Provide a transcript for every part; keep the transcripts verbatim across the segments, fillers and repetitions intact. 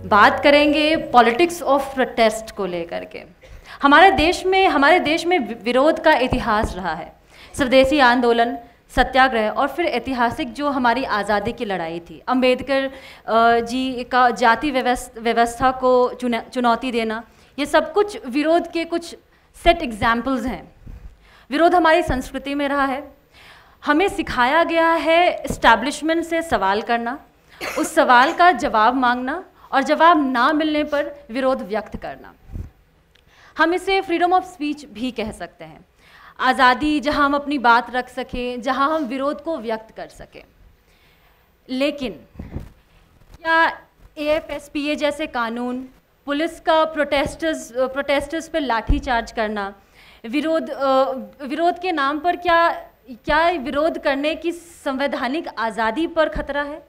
बात करेंगे politics of protest को लेकर के। हमारे देश में हमारे देश में विरोध का इतिहास रहा है। स्वदेशी आंदोलन, सत्याग्रह और फिर ऐतिहासिक जो हमारी आज़ादी की लड़ाई थी, अंबेडकर जी का जाति व्यवस्था को चुनौती देना, ये सब कुछ विरोध के कुछ सेट एग्जाम्पल्स हैं। विरोध हमारी संस्कृति में रहा है। हमें सिखाया गया है इस्टेब्लिशमेंट से सवाल करना, उस सवाल का जवाब मांगना और जवाब ना मिलने पर विरोध व्यक्त करना। हम इसे फ्रीडम ऑफ स्पीच भी कह सकते हैं, आज़ादी जहां हम अपनी बात रख सकें, जहां हम विरोध को व्यक्त कर सकें। लेकिन क्या A F S P A जैसे कानून, पुलिस का प्रोटेस्टर्स प्रोटेस्टर्स पर लाठीचार्ज करना, विरोध विरोध के नाम पर क्या क्या विरोध करने की संवैधानिक आज़ादी पर खतरा है?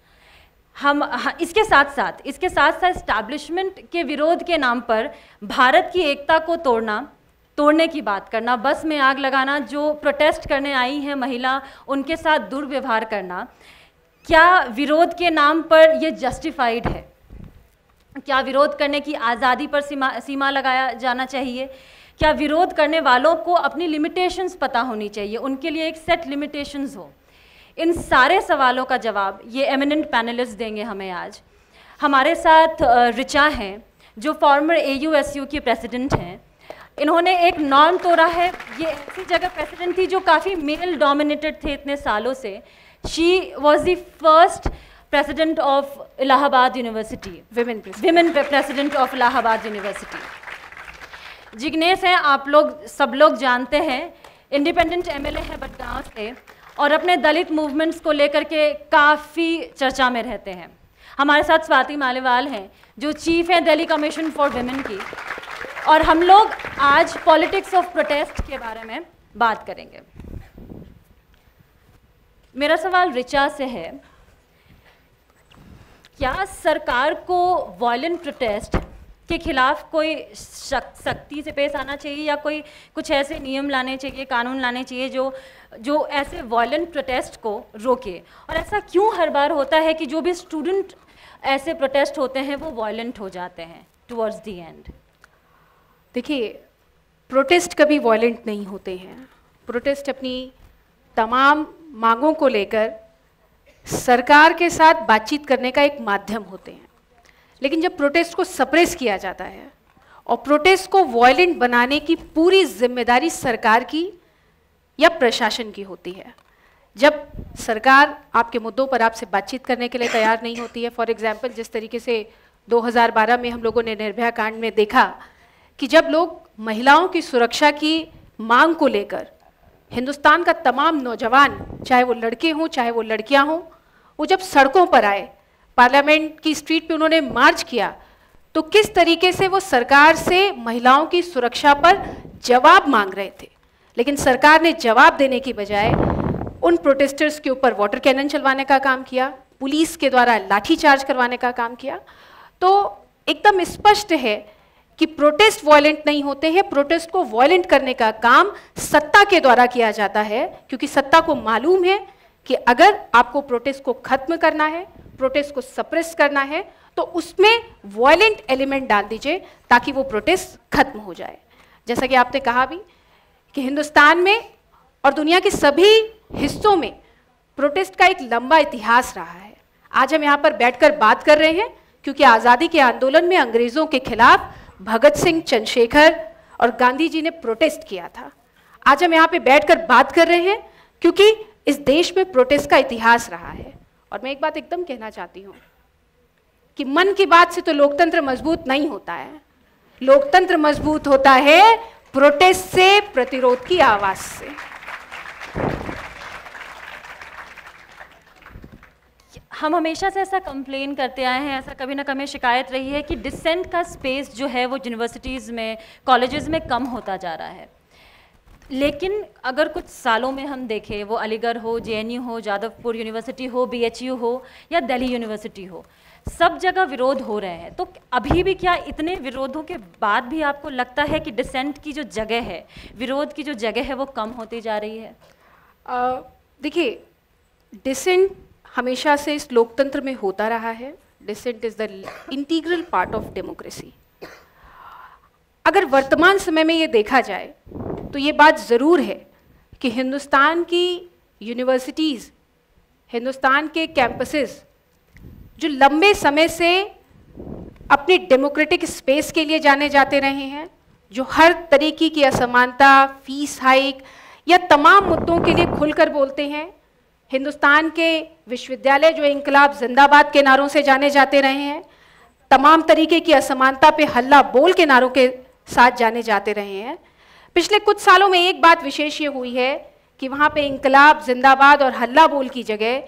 हम इसके साथ साथ इसके साथ साथ इस्टेब्लिशमेंट के विरोध के नाम पर भारत की एकता को तोड़ना तोड़ने की बात करना, बस में आग लगाना, जो प्रोटेस्ट करने आई हैं महिला उनके साथ दुर्व्यवहार करना, क्या विरोध के नाम पर ये जस्टिफाइड है? क्या विरोध करने की आज़ादी पर सीमा सीमा लगाया जाना चाहिए? क्या विरोध करने वालों को अपनी लिमिटेशंस पता होनी चाहिए, उनके लिए एक सेट लिमिटेशंस हो? इन सारे सवालों का जवाब ये एमिनेंट पैनलिस्ट देंगे हमें आज। हमारे साथ रिचा हैं, जो former A U S U की प्रेसिडेंट हैं। इन्होंने एक नॉर्म तोड़ा है। ये ऐसी जगह प्रेसिडेंट थी जो काफ़ी मेल डोमिनेटेड थे इतने सालों से। She was the first president of Allahabad university, women women president of Allahabad university. Jignesh हैं, आप लोग सब लोग जानते हैं, इंडिपेंडेंट एम एल ए है बटगांव से और अपने दलित मूवमेंट्स को लेकर के काफ़ी चर्चा में रहते हैं। हमारे साथ स्वाति मालीवाल हैं, जो चीफ हैं दिल्ली कमीशन फॉर विमेन की, और हम लोग आज पॉलिटिक्स ऑफ प्रोटेस्ट के बारे में बात करेंगे। मेरा सवाल रिचा से है, क्या सरकार को वायलेंट प्रोटेस्ट के खिलाफ कोई सख्ती से पेश आना चाहिए, या कोई कुछ ऐसे नियम लाने चाहिए, कानून लाने चाहिए जो जो ऐसे वायलेंट प्रोटेस्ट को रोके? और ऐसा क्यों हर बार होता है कि जो भी स्टूडेंट ऐसे प्रोटेस्ट होते हैं वो वायलेंट हो जाते हैं टुवर्ड्स द एंड? देखिए, प्रोटेस्ट कभी वायलेंट नहीं होते हैं। प्रोटेस्ट अपनी तमाम मांगों को लेकर सरकार के साथ बातचीत करने का एक माध्यम होते हैं। लेकिन जब प्रोटेस्ट को सप्रेस किया जाता है और प्रोटेस्ट को वायलेंट बनाने की पूरी जिम्मेदारी सरकार की या प्रशासन की होती है, जब सरकार आपके मुद्दों पर आपसे बातचीत करने के लिए तैयार नहीं होती है, फॉर एग्जांपल जिस तरीके से दो हज़ार बारह में हम लोगों ने निर्भया कांड में देखा कि जब लोग महिलाओं की सुरक्षा की मांग को लेकर, हिंदुस्तान का तमाम नौजवान, चाहे वो लड़के हों चाहे वो लड़कियां हों, वो जब सड़कों पर आए, पार्लियामेंट की स्ट्रीट पे उन्होंने मार्च किया, तो किस तरीके से वो सरकार से महिलाओं की सुरक्षा पर जवाब मांग रहे थे। लेकिन सरकार ने जवाब देने की बजाय उन प्रोटेस्टर्स के ऊपर वाटर कैनन चलवाने का काम किया, पुलिस के द्वारा लाठीचार्ज करवाने का काम किया। तो एकदम स्पष्ट है कि प्रोटेस्ट वायलेंट नहीं होते हैं। प्रोटेस्ट को वायलेंट करने का काम सत्ता के द्वारा किया जाता है, क्योंकि सत्ता को मालूम है कि अगर आपको प्रोटेस्ट को खत्म करना है, प्रोटेस्ट को सप्रेस करना है, तो उसमें वायलेंट एलिमेंट डाल दीजिए ताकि वो प्रोटेस्ट खत्म हो जाए। जैसा कि आपने कहा भी कि हिंदुस्तान में और दुनिया के सभी हिस्सों में प्रोटेस्ट का एक लंबा इतिहास रहा है। आज हम यहाँ पर बैठकर बात कर रहे हैं क्योंकि आज़ादी के आंदोलन में अंग्रेज़ों के खिलाफ भगत सिंह, चंद्रशेखर और गांधी जी ने प्रोटेस्ट किया था। आज हम यहाँ पे बैठकर बात कर रहे हैं क्योंकि इस देश में प्रोटेस्ट का इतिहास रहा है। और मैं एक बात एकदम कहना चाहती हूँ कि मन की बात से तो लोकतंत्र मजबूत नहीं होता है। लोकतंत्र मजबूत होता है प्रोटेस्ट से, प्रतिरोध की आवाज से। हम हमेशा से ऐसा कंप्लेन करते आए हैं, ऐसा कभी ना कभी शिकायत रही है कि डिसेंट का स्पेस जो है वो यूनिवर्सिटीज़ में, कॉलेजेस में कम होता जा रहा है। लेकिन अगर कुछ सालों में हम देखें, वो अलीगढ़ हो, जे एन यू हो, जादवपुर यूनिवर्सिटी हो, बी एच यू हो या दिल्ली यूनिवर्सिटी हो, सब जगह विरोध हो रहे हैं। तो अभी भी क्या इतने विरोधों के बाद भी आपको लगता है कि डिसेंट की जो जगह है, विरोध की जो जगह है, वो कम होती जा रही है? देखिए, डिसेंट हमेशा से इस लोकतंत्र में होता रहा है। Dissent is the integral part of democracy. अगर वर्तमान समय में ये देखा जाए तो ये बात ज़रूर है कि हिंदुस्तान की यूनिवर्सिटीज़, हिंदुस्तान के कैंपसेस जो लंबे समय से अपनी डेमोक्रेटिक स्पेस के लिए जाने जाते रहे हैं, जो हर तरीके की असमानता, फीस हाइक या तमाम मुद्दों के लिए खुलकर बोलते हैं, हिंदुस्तान के विश्वविद्यालय जो इंकलाब जिंदाबाद के नारों से जाने जाते रहे हैं, तमाम तरीके की असमानता पे हल्ला बोल के नारों के साथ जाने जाते रहे हैं। पिछले कुछ सालों में एक बात विशेष ये हुई है कि वहाँ पे इंकलाब जिंदाबाद और हल्ला बोल की जगह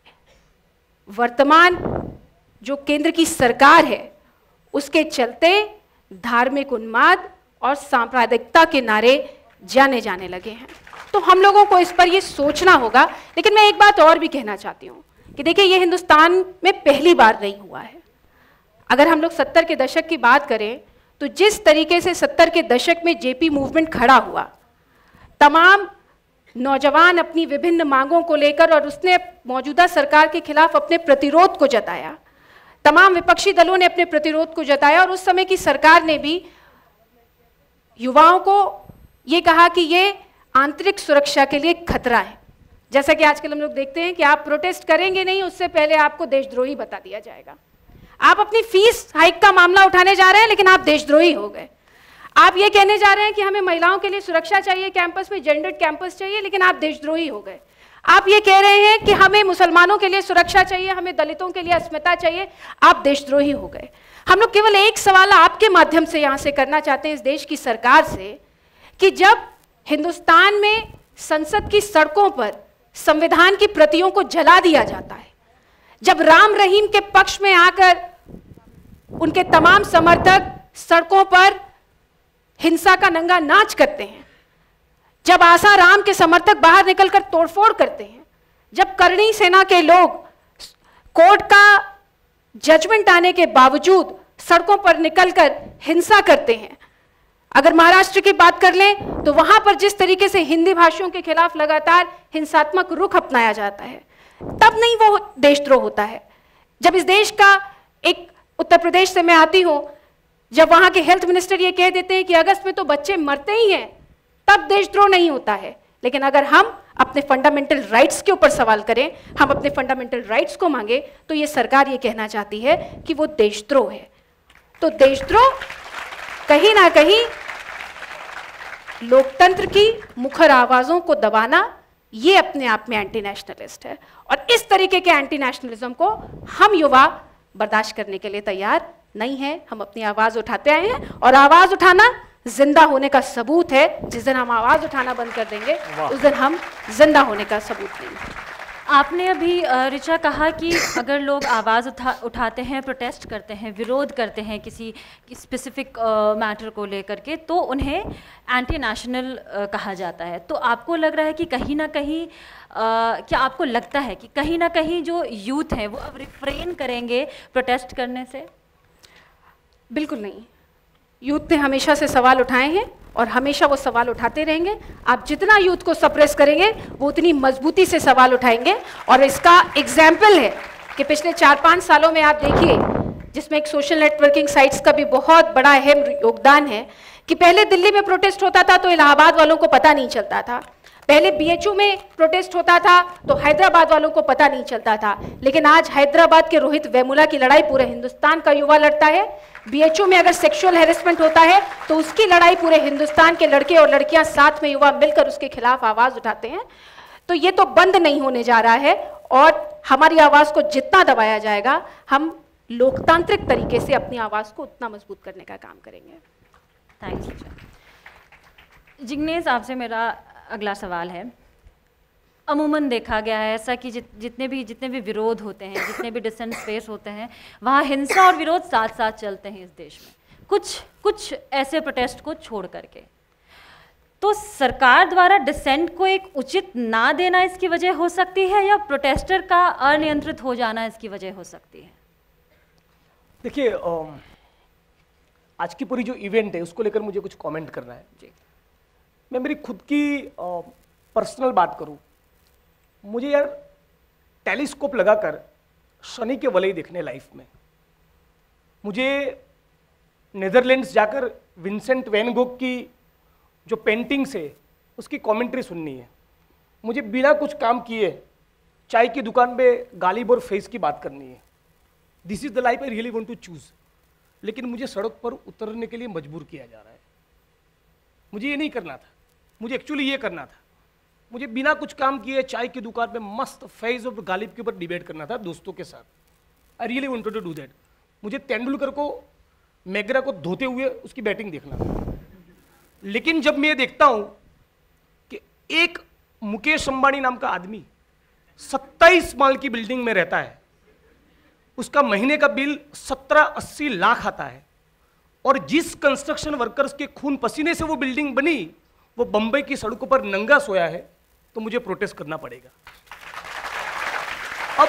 वर्तमान जो केंद्र की सरकार है उसके चलते धार्मिक उन्माद और सांप्रदायिकता के नारे जाने जाने लगे हैं। तो हम लोगों को इस पर ये सोचना होगा। लेकिन मैं एक बात और भी कहना चाहती हूँ कि देखिए, ये हिंदुस्तान में पहली बार नहीं हुआ है। अगर हम लोग सत्तर के दशक की बात करें तो जिस तरीके से सत्तर के दशक में जेपी मूवमेंट खड़ा हुआ, तमाम नौजवान अपनी विभिन्न मांगों को लेकर और उसने मौजूदा सरकार के खिलाफ अपने प्रतिरोध को जताया, तमाम विपक्षी दलों ने अपने प्रतिरोध को जताया और उस समय की सरकार ने भी युवाओं को ये कहा कि ये आंतरिक सुरक्षा के लिए खतरा है। जैसा कि आजकल हम लोग देखते हैं कि आप प्रोटेस्ट करेंगे नहीं, उससे पहले आपको देशद्रोही बता दिया जाएगा। आप अपनी फीस हाइक का मामला उठाने जा रहे हैं लेकिन आप देशद्रोही हो गए। आप ये कहने जा रहे हैं कि हमें महिलाओं के लिए सुरक्षा चाहिए, कैंपस में जेंडर्ड कैंपस चाहिए, लेकिन आप देशद्रोही हो गए। आप ये कह रहे हैं कि हमें मुसलमानों के लिए सुरक्षा चाहिए, हमें दलितों के लिए अस्मिता चाहिए, आप देशद्रोही हो गए। हम लोग केवल एक सवाल आपके माध्यम से यहाँ से करना चाहते हैं इस देश की सरकार से कि जब हिंदुस्तान में संसद की सड़कों पर संविधान की प्रतियों को जला दिया जाता है, जब राम रहीम के पक्ष में आकर उनके तमाम समर्थक सड़कों पर हिंसा का नंगा नाच करते हैं, जब आशा राम के समर्थक बाहर निकलकर तोड़फोड़ करते हैं, जब करणी सेना के लोग कोर्ट का जजमेंट आने के बावजूद सड़कों पर निकलकर हिंसा करते हैं, अगर महाराष्ट्र की बात कर लें तो वहां पर जिस तरीके से हिंदी भाषियों के खिलाफ लगातार हिंसात्मक रुख अपनाया जाता है, तब नहीं वो देशद्रोह होता है। जब इस देश का एक उत्तर प्रदेश से मैं आती हूं, जब वहां के हेल्थ मिनिस्टर ये कह देते हैं कि अगस्त में तो बच्चे मरते ही हैं, तब देशद्रोह नहीं होता है। लेकिन अगर हम अपने फंडामेंटल राइट्स के ऊपर सवाल करें, हम अपने फंडामेंटल राइट्स को मांगे, तो ये सरकार ये कहना चाहती है कि वो देशद्रोह है। तो देशद्रोह कहीं ना कहीं लोकतंत्र की मुखर आवाजों को दबाना, ये अपने आप में एंटी नेशनलिस्ट है। और इस तरीके के एंटी नेशनलिज्म को हम युवा बर्दाश्त करने के लिए तैयार नहीं है। हम अपनी आवाज उठाते आए हैं और आवाज उठाना जिंदा होने का सबूत है। जिस दिन हम आवाज उठाना बंद कर देंगे उस दिन हम जिंदा होने का सबूत नहीं। आपने अभी ऋचा कहा कि अगर लोग आवाज़ उठा उठाते हैं, प्रोटेस्ट करते हैं, विरोध करते हैं किसी स्पेसिफिक मैटर को लेकर के, तो उन्हें एंटी नेशनल कहा जाता है। तो आपको लग रहा है कि कहीं ना कहीं आ, क्या आपको लगता है कि कहीं ना कहीं जो यूथ है वो अब रिफ्रेन करेंगे प्रोटेस्ट करने से? बिल्कुल नहीं। यूथ ने हमेशा से सवाल उठाए हैं और हमेशा वो सवाल उठाते रहेंगे। आप जितना यूथ को सप्रेस करेंगे वो उतनी मजबूती से सवाल उठाएंगे। और इसका एग्जाम्पल है कि पिछले चार पाँच सालों में आप देखिए, जिसमें एक सोशल नेटवर्किंग साइट्स का भी बहुत बड़ा अहम योगदान है, कि पहले दिल्ली में प्रोटेस्ट होता था तो इलाहाबाद वालों को पता नहीं चलता था, पहले बीएचयू में प्रोटेस्ट होता था तो हैदराबाद वालों को पता नहीं चलता था, लेकिन आज हैदराबाद के रोहित वेमुला की लड़ाई पूरे हिंदुस्तान का युवा लड़ता है। बीएचयू में अगर सेक्सुअल हैरेसमेंट होता है तो उसकी लड़ाई पूरे हिंदुस्तान के लड़के और लड़कियां साथ में युवा मिलकर उसके खिलाफ आवाज उठाते हैं। तो ये तो बंद नहीं होने जा रहा है और हमारी आवाज को जितना दबाया जाएगा, हम लोकतांत्रिक तरीके से अपनी आवाज को उतना मजबूत करने का काम करेंगे। थैंक्स। जिग्नेश, आपसे मेरा अगला सवाल है। अमूमन देखा गया है ऐसा कि जित, जितने भी जितने भी विरोध होते हैं, जितने भी डिसेंट स्पेस होते हैं, वहाँ हिंसा और विरोध साथ साथ चलते हैं इस देश में, कुछ कुछ ऐसे प्रोटेस्ट को छोड़ करके। तो सरकार द्वारा डिसेंट को एक उचित ना देना इसकी वजह हो सकती है, या प्रोटेस्टर का अनियंत्रित हो जाना इसकी वजह हो सकती है? देखिए, आज की पूरी जो इवेंट है उसको लेकर मुझे कुछ कमेंट करना है जी। मैं मेरी खुद की पर्सनल बात करूं, मुझे यार टेलीस्कोप लगाकर शनि के वलय देखने लाइफ में, मुझे नेदरलैंड्स जाकर विंसेंट वैन गोग की जो पेंटिंग्स है उसकी कमेंट्री सुननी है। मुझे बिना कुछ काम किए चाय की दुकान पे गालिब और फेस की बात करनी है। This is the life I really want to choose. लेकिन मुझे सड़क पर उतरने के लिए मजबूर किया जा रहा है। मुझे ये नहीं करना था, मुझे एक्चुअली ये करना था। मुझे बिना कुछ काम किए चाय की दुकान पे मस्त फैज और गालिब के ऊपर डिबेट करना था दोस्तों के साथ। I really wanted to do that. मुझे तेंदुलकर को, मैगरा को धोते हुए उसकी बैटिंग देखना था। लेकिन जब मैं ये देखता हूं कि एक मुकेश अंबानी नाम का आदमी सत्ताईस माल की बिल्डिंग में रहता है, उसका महीने का बिल सत्रह अस्सी लाख आता है, और जिस कंस्ट्रक्शन वर्कर्स के खून पसीने से वो बिल्डिंग बनी वो बंबई की सड़कों पर नंगा सोया है, तो मुझे प्रोटेस्ट करना पड़ेगा। अब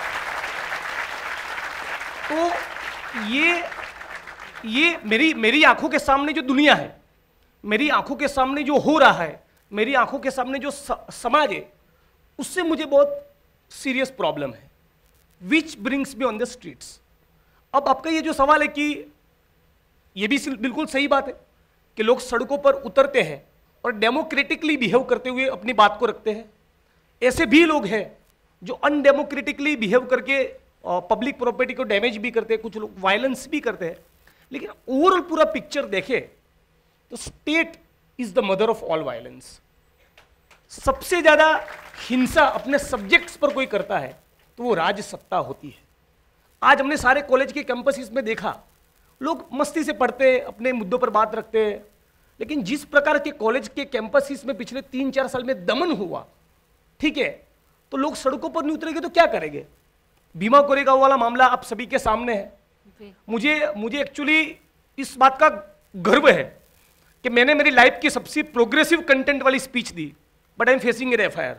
तो ये ये मेरी मेरी आंखों के सामने जो दुनिया है, मेरी आंखों के सामने जो हो रहा है, मेरी आंखों के सामने जो स, समाज है, उससे मुझे बहुत सीरियस प्रॉब्लम है, which brings me on the streets. अब आपका ये जो सवाल है कि ये भी बिल्कुल सही बात है कि लोग सड़कों पर उतरते हैं और डेमोक्रेटिकली बिहेव करते हुए अपनी बात को रखते हैं। ऐसे भी लोग हैं जो अनडेमोक्रेटिकली बिहेव करके पब्लिक प्रॉपर्टी को डैमेज भी करते हैं, कुछ लोग वायलेंस भी करते हैं। लेकिन ओवरऑल पूरा पिक्चर देखें तो state is the mother of all violence. सबसे ज्यादा हिंसा अपने सब्जेक्ट्स पर कोई करता है तो वो राज सत्ता होती है। आज हमने सारे कॉलेज के कैंपस में देखा, लोग मस्ती से पढ़ते, अपने मुद्दों पर बात रखते हैं। लेकिन जिस प्रकार के कॉलेज के कैंपस में पिछले तीन चार साल में दमन हुआ, ठीक है, तो लोग सड़कों पर नहीं उतरेंगे तो क्या करेंगे? भीमा कोरेगांव वाला मामला आप सभी के सामने है। मुझे मुझे एक्चुअली इस बात का गर्व है कि मैंने मेरी लाइफ की सबसे प्रोग्रेसिव कंटेंट वाली स्पीच दी, but I am facing an F I R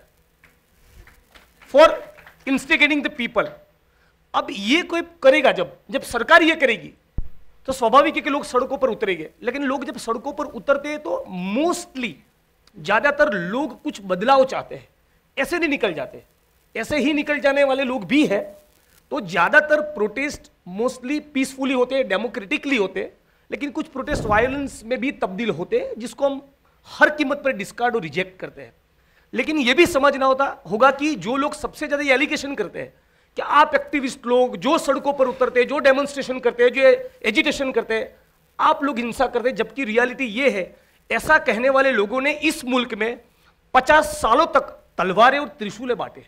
for instigating the people. अब ये कोई करेगा, जब जब सरकार ये करेगी तो स्वाभाविक है कि लोग सड़कों पर उतरेंगे। लेकिन लोग जब सड़कों पर उतरते हैं तो मोस्टली ज्यादातर लोग कुछ बदलाव चाहते हैं, ऐसे नहीं निकल जाते। ऐसे ही निकल जाने वाले लोग भी हैं। तो ज्यादातर प्रोटेस्ट मोस्टली पीसफुली होते हैं, डेमोक्रेटिकली होते हैं। लेकिन कुछ प्रोटेस्ट वायलेंस में भी तब्दील होते हैं, जिसको हम हर कीमत पर डिस्कार्ड और रिजेक्ट करते हैं। लेकिन यह भी समझना होता होगा कि जो लोग सबसे ज्यादा ये एलिगेशन करते हैं कि आप एक्टिविस्ट लोग जो सड़कों पर उतरते हैं, जो डेमोन्स्ट्रेशन करते हैं, जो एजिटेशन करते हैं, आप लोग हिंसा करते हैं, जबकि रियलिटी ये है, ऐसा कहने वाले लोगों ने इस मुल्क में पचास सालों तक तलवारें और त्रिशूलें बांटे।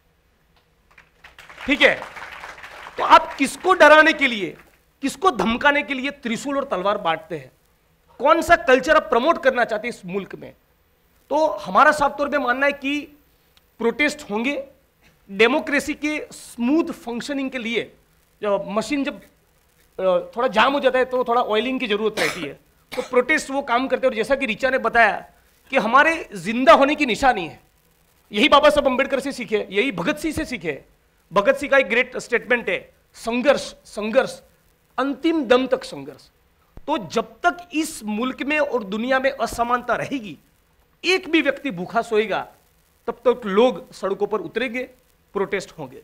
ठीक है, तो आप किसको डराने के लिए, किसको धमकाने के लिए त्रिशूल और तलवार बांटते हैं? कौन सा कल्चर आप प्रमोट करना चाहते हैं इस मुल्क में? तो हमारा साफ तौर पे मानना है कि प्रोटेस्ट होंगे डेमोक्रेसी के स्मूथ फंक्शनिंग के लिए। जब मशीन जब थोड़ा जाम हो जाता है तो थोड़ा ऑयलिंग की जरूरत रहती है, तो प्रोटेस्ट वो काम करते हैं। और जैसा कि रिचा ने बताया कि हमारे जिंदा होने की निशानी है, यही बाबा साहब अंबेडकर से सीखे, यही भगत सिंह से सीखे। भगत सिंह का एक ग्रेट स्टेटमेंट है, संघर्ष संघर्ष अंतिम दम तक संघर्ष। तो जब तक इस मुल्क में और दुनिया में असमानता रहेगी, एक भी व्यक्ति भूखा सोएगा, तब तक लोग सड़कों पर उतरेंगे, प्रोटेस्ट होंगे।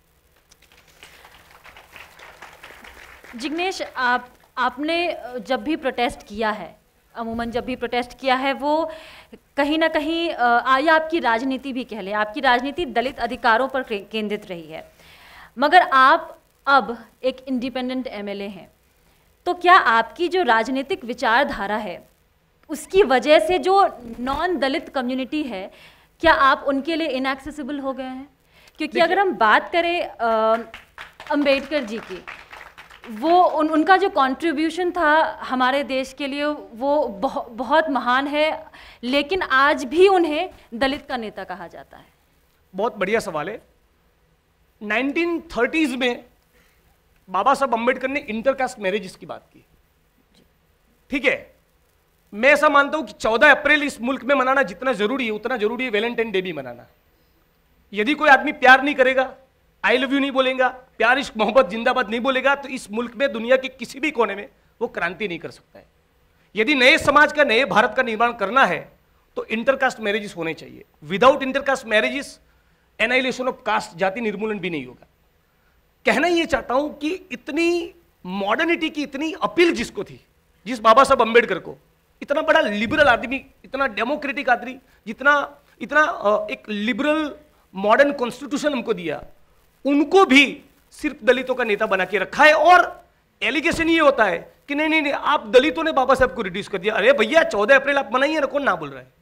जिग्नेश, आप आपने जब भी प्रोटेस्ट किया है, अमूमन जब भी प्रोटेस्ट किया है, वो कहीं ना कहीं या आपकी राजनीति भी कह लें, आपकी राजनीति दलित अधिकारों पर केंद्रित रही है। मगर आप अब एक इंडिपेंडेंट एमएलए हैं, तो क्या आपकी जो राजनीतिक विचारधारा है उसकी वजह से जो नॉन दलित कम्युनिटी है, क्या आप उनके लिए इनएक्सेसिबल हो गए हैं? क्योंकि अगर हम बात करें अंबेडकर जी की, वो उन उनका जो कंट्रीब्यूशन था हमारे देश के लिए वो बहुत बहुत महान है, लेकिन आज भी उन्हें दलित का नेता कहा जाता है। बहुत बढ़िया सवाल है। नाइनटीन थर्टीज़ में बाबा साहब अंबेडकर ने इंटरकास्ट मैरिजेस की बात की। ठीक है, मैं ऐसा मानता हूं कि चौदह अप्रैल इस मुल्क में मनाना जितना जरूरी है, उतना जरूरी है वैलेंटाइन डे भी मनाना। यदि कोई आदमी प्यार नहीं करेगा, आई लव यू नहीं बोलेगा, प्यार इश्क मोहब्बत जिंदाबाद नहीं बोलेगा, तो इस मुल्क में दुनिया के किसी भी कोने में वो क्रांति नहीं कर सकता है। यदि नए समाज का, नए भारत का निर्माण करना है तो इंटरकास्ट मैरिजेस होने चाहिए। Without intercaste marriages annihilation of caste, जाति निर्मूलन भी नहीं होगा। कहना ये चाहता हूं कि इतनी मॉडर्निटी की इतनी अपील जिसको थी, जिस बाबा साहब अंबेडकर को, इतना बड़ा लिबरल आदमी, इतना डेमोक्रेटिक आदमी, जितना इतना एक लिबरल मॉडर्न कॉन्स्टिट्यूशन हमको दिया, उनको भी सिर्फ दलितों का नेता बना के रखा है। और एलिगेशन ये होता है कि नहीं नहीं नहीं आप दलितों ने बाबा साहब को रिड्यूस कर दिया। अरे भैया चौदह अप्रैल आप मनाइए ना, कौन ना बोल रहा है?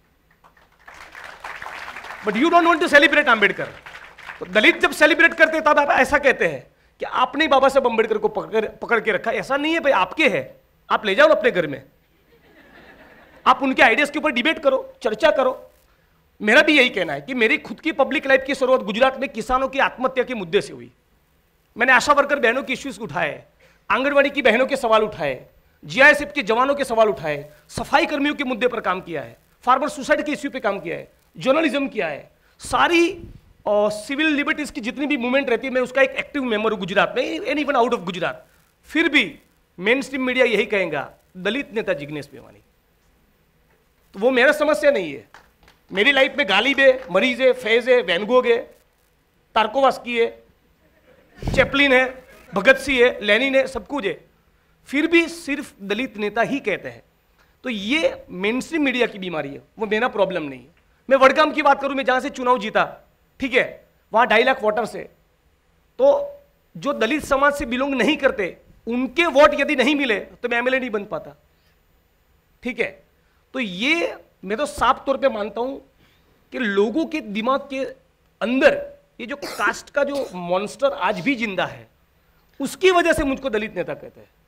But you don't want to celebrate Ambedkar. तो दलित जब सेलिब्रेट करते तब आप ऐसा कहते हैं कि आपने बाबा साहब अंबेडकर को पकड़ पकड़ के रखा। ऐसा नहीं है भाई, आपके है, आप ले जाओ अपने घर में, आप उनके आइडियाज के ऊपर डिबेट करो, चर्चा करो। मेरा भी यही कहना है कि मेरी खुद की पब्लिक लाइफ की शुरुआत गुजरात में किसानों की आत्महत्या के मुद्दे से हुई। मैंने आशा वर्कर बहनों के इश्यूज उठाए, आंगनवाड़ी की बहनों के सवाल उठाए, जीआईएसएफ के जवानों के सवाल उठाए, सफाई कर्मियों के मुद्दे पर काम किया है, फार्मर सुसाइड के इश्यू पे काम किया है, जर्नलिज्म किया है, सारी सिविल लिबर्टीज की जितनी भी मूवमेंट रहती है मैं उसका एक एक्टिव मेंबर हूं गुजरात में, and even out of Gujarat. फिर भी मेन स्ट्रीम मीडिया यही कहेगा दलित नेता जिग्नेश मेवानी। तो वो मेरा समस्या नहीं है। मेरी लाइफ में गालिब है, मरीज है, फैज है, वैन गोग है, तारकोवास्की है, चैपलिन है, भगत सिंह है, लेनिन है, सब कुछ है, फिर भी सिर्फ दलित नेता ही कहते हैं। तो ये मेन स्ट्रीम मीडिया की बीमारी है, वो मेरा प्रॉब्लम नहीं है। मैं वडगाम की बात करूं, मैं जहां से चुनाव जीता, ठीक है, वहां ढाई लाख वोटर्स है। तो जो दलित समाज से बिलोंग नहीं करते उनके वोट यदि नहीं मिले तो मैं एमएलए नहीं बन पाता, ठीक है। तो ये मैं तो साफ तौर पे मानता हूं कि लोगों के दिमाग के अंदर ये जो कास्ट का जो मॉन्स्टर आज भी जिंदा है, उसकी वजह से मुझको दलित नेता कहते हैं।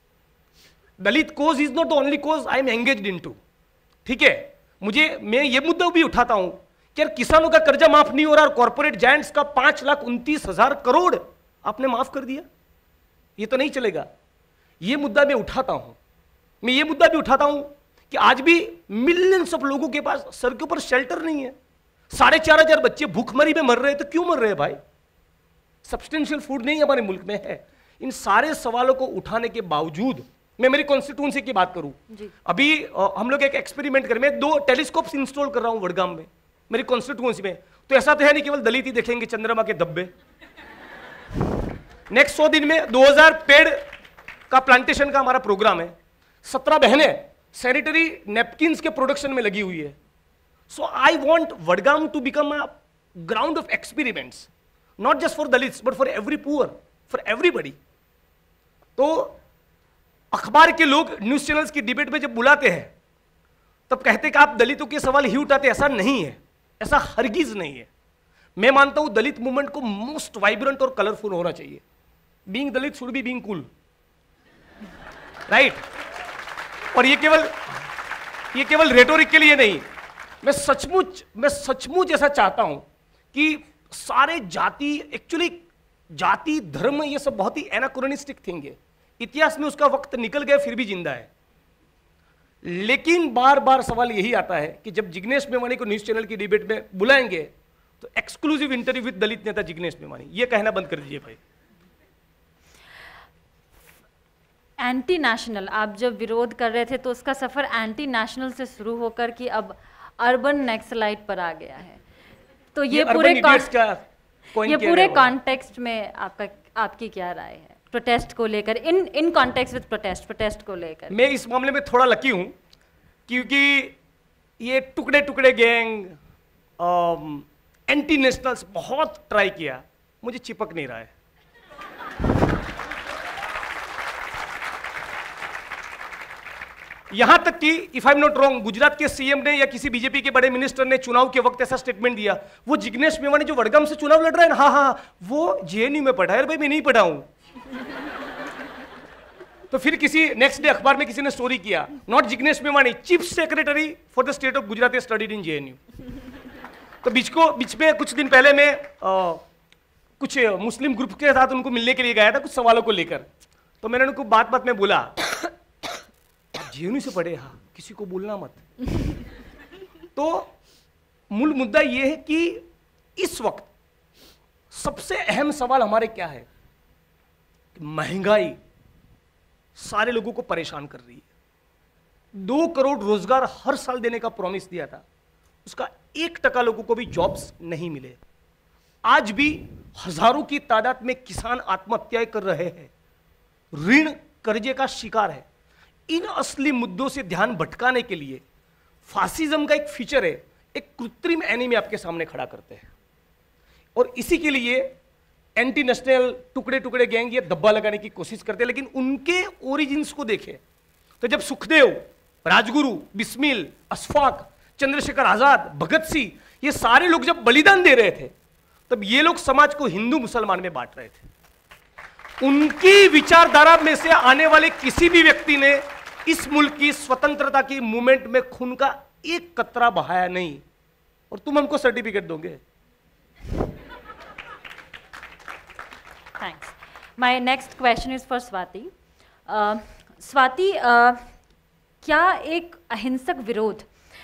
Dalit cause is not the only cause I am engaged into, ठीक है। मुझे मैं ये मुद्दा भी उठाता हूं कि यार किसानों का कर्जा माफ नहीं हो रहा और कॉर्पोरेट जायंट्स का पांच लाख उनतीस हजार करोड़ आपने माफ कर दिया, ये तो नहीं चलेगा। ये मुद्दा मैं उठाता हूं। मैं ये मुद्दा भी उठाता हूं कि आज भी मिलियंस ऑफ लोगों के पास सर के ऊपर शेल्टर नहीं है। साढ़े चार हजार बच्चे भूखमरी में मर रहे हैं, तो क्यों मर रहे हैं भाई? सब्सटेंशियल फूड नहीं हमारे मुल्क में है। इन सारे सवालों को उठाने के बावजूद मैं मेरी कॉन्स्टिट्यूंसी की बात करूं, अभी आ, हम लोग एक एक्सपेरिमेंट कर, मैं दो टेलीस्कोप्स इंस्टॉल कर रहा हूं वडगाम में, मेरी कॉन्स्टिट्यूंसी में। तो ऐसा तो है नहीं केवल दलित ही देखेंगे चंद्रमा के धब्बे। नेक्स्ट सौ दिन में दो हजार पेड़ का प्लांटेशन का हमारा प्रोग्राम है। सत्रह बहनें सैनिटरी नैपकिन्स के प्रोडक्शन में लगी हुई है। So I want Vadgam to become a ground of experiments, not just for Dalits but for every poor, for everybody. तो अखबार के लोग न्यूज चैनल्स की डिबेट में जब बुलाते हैं तब कहते कि आप दलितों के सवाल ही उठाते। ऐसा नहीं है, ऐसा हरगिज नहीं है। मैं मानता हूं दलित मूवमेंट को मोस्ट वाइब्रेंट और कलरफुल होना चाहिए। Being Dalit should be being cool, right. और ये केवल ये केवल रेटोरिक के लिए नहीं, मैं सचमुच मैं सचमुच ऐसा चाहता हूं कि सारे जाति, एक्चुअली जाति धर्म ये सब बहुत ही एनाक्रोनिस्टिक थिंग है। इतिहास में उसका वक्त निकल गया, फिर भी जिंदा है। लेकिन बार बार सवाल यही आता है कि जब जिग्नेश मेवानी को न्यूज चैनल की डिबेट में बुलाएंगे तो एक्सक्लूसिव इंटरव्यू विद दलित नेता जिग्नेश मेवानी, ये कहना बंद कर दीजिए भाई। एंटी नेशनल, आप जब विरोध कर रहे थे तो उसका सफर एंटी नेशनल से शुरू होकर कि अब अर्बन नक्सलाइट पर आ गया है। तो ये, ये पूरे ये पूरे कॉन्टेक्स्ट में आपका आपकी क्या राय है प्रोटेस्ट को लेकर, in in context with protest protest को लेकर? मैं इस मामले में थोड़ा लकी हूं क्योंकि ये टुकड़े टुकड़े गैंग, एंटी नेशनल्स बहुत ट्राई किया, मुझे चिपक नहीं रहा है। यहां तक कि if I am not wrong, Gujarat के सीएम ने या किसी बीजेपी के बड़े मिनिस्टर ने चुनाव के वक्त ऐसा स्टेटमेंट दिया, वो जिग्नेश मेवानी जो वडगाम से चुनाव लड़ रहा है ना, हाँ हाँ वो जेएनयू में पढ़ा है। भाई मैं नहीं पढ़ा हूं। तो फिर किसी नेक्स्ट डे अखबार में किसी ने स्टोरी किया, not Jignesh Mevani, chief secretary for the state of Gujarat studied in JNU. तो बीच को बीच में कुछ दिन पहले मैं आ, कुछ मुस्लिम ग्रुप के साथ उनको मिलने के लिए गया था कुछ सवालों को लेकर। तो मैंने उनको बात बात में बोला, जेएनयू से पढ़े, हाँ किसी को बोलना मत। तो मूल मुद्दा यह है कि इस वक्त सबसे अहम सवाल हमारे क्या है? महंगाई सारे लोगों को परेशान कर रही है। दो करोड़ रोजगार हर साल देने का प्रॉमिस दिया था, उसका एक टका लोगों को भी जॉब्स नहीं मिले। आज भी हजारों की तादाद में किसान आत्महत्याएं कर रहे हैं, ऋण कर्जे का शिकार है। इन असली मुद्दों से ध्यान भटकाने के लिए फासिज्म का एक फीचर है, एक कृत्रिम एनिमी आपके सामने खड़ा करते हैं, और इसी के लिए एंटी नेशनल टुकड़े टुकड़े गैंग ये दब्बा लगाने की कोशिश करते हैं। लेकिन उनके ओरिजिन्स को देखें तो जब सुखदेव, राजगुरु, बिस्मिल, अशफाक, चंद्रशेखर आजाद, भगत सिंह, ये सारे लोग जब बलिदान दे रहे थे तब ये लोग समाज को हिंदू मुसलमान में बांट रहे थे। उनकी विचारधारा में से आने वाले किसी भी व्यक्ति ने इस मुल्क की स्वतंत्रता की मूवमेंट में खून का एक कतरा बहाया नहीं, और तुम हमको सर्टिफिकेट दोगे। Thanks. My next question is for Swati. Uh, Swati, uh, क्या एक अहिंसक विरोध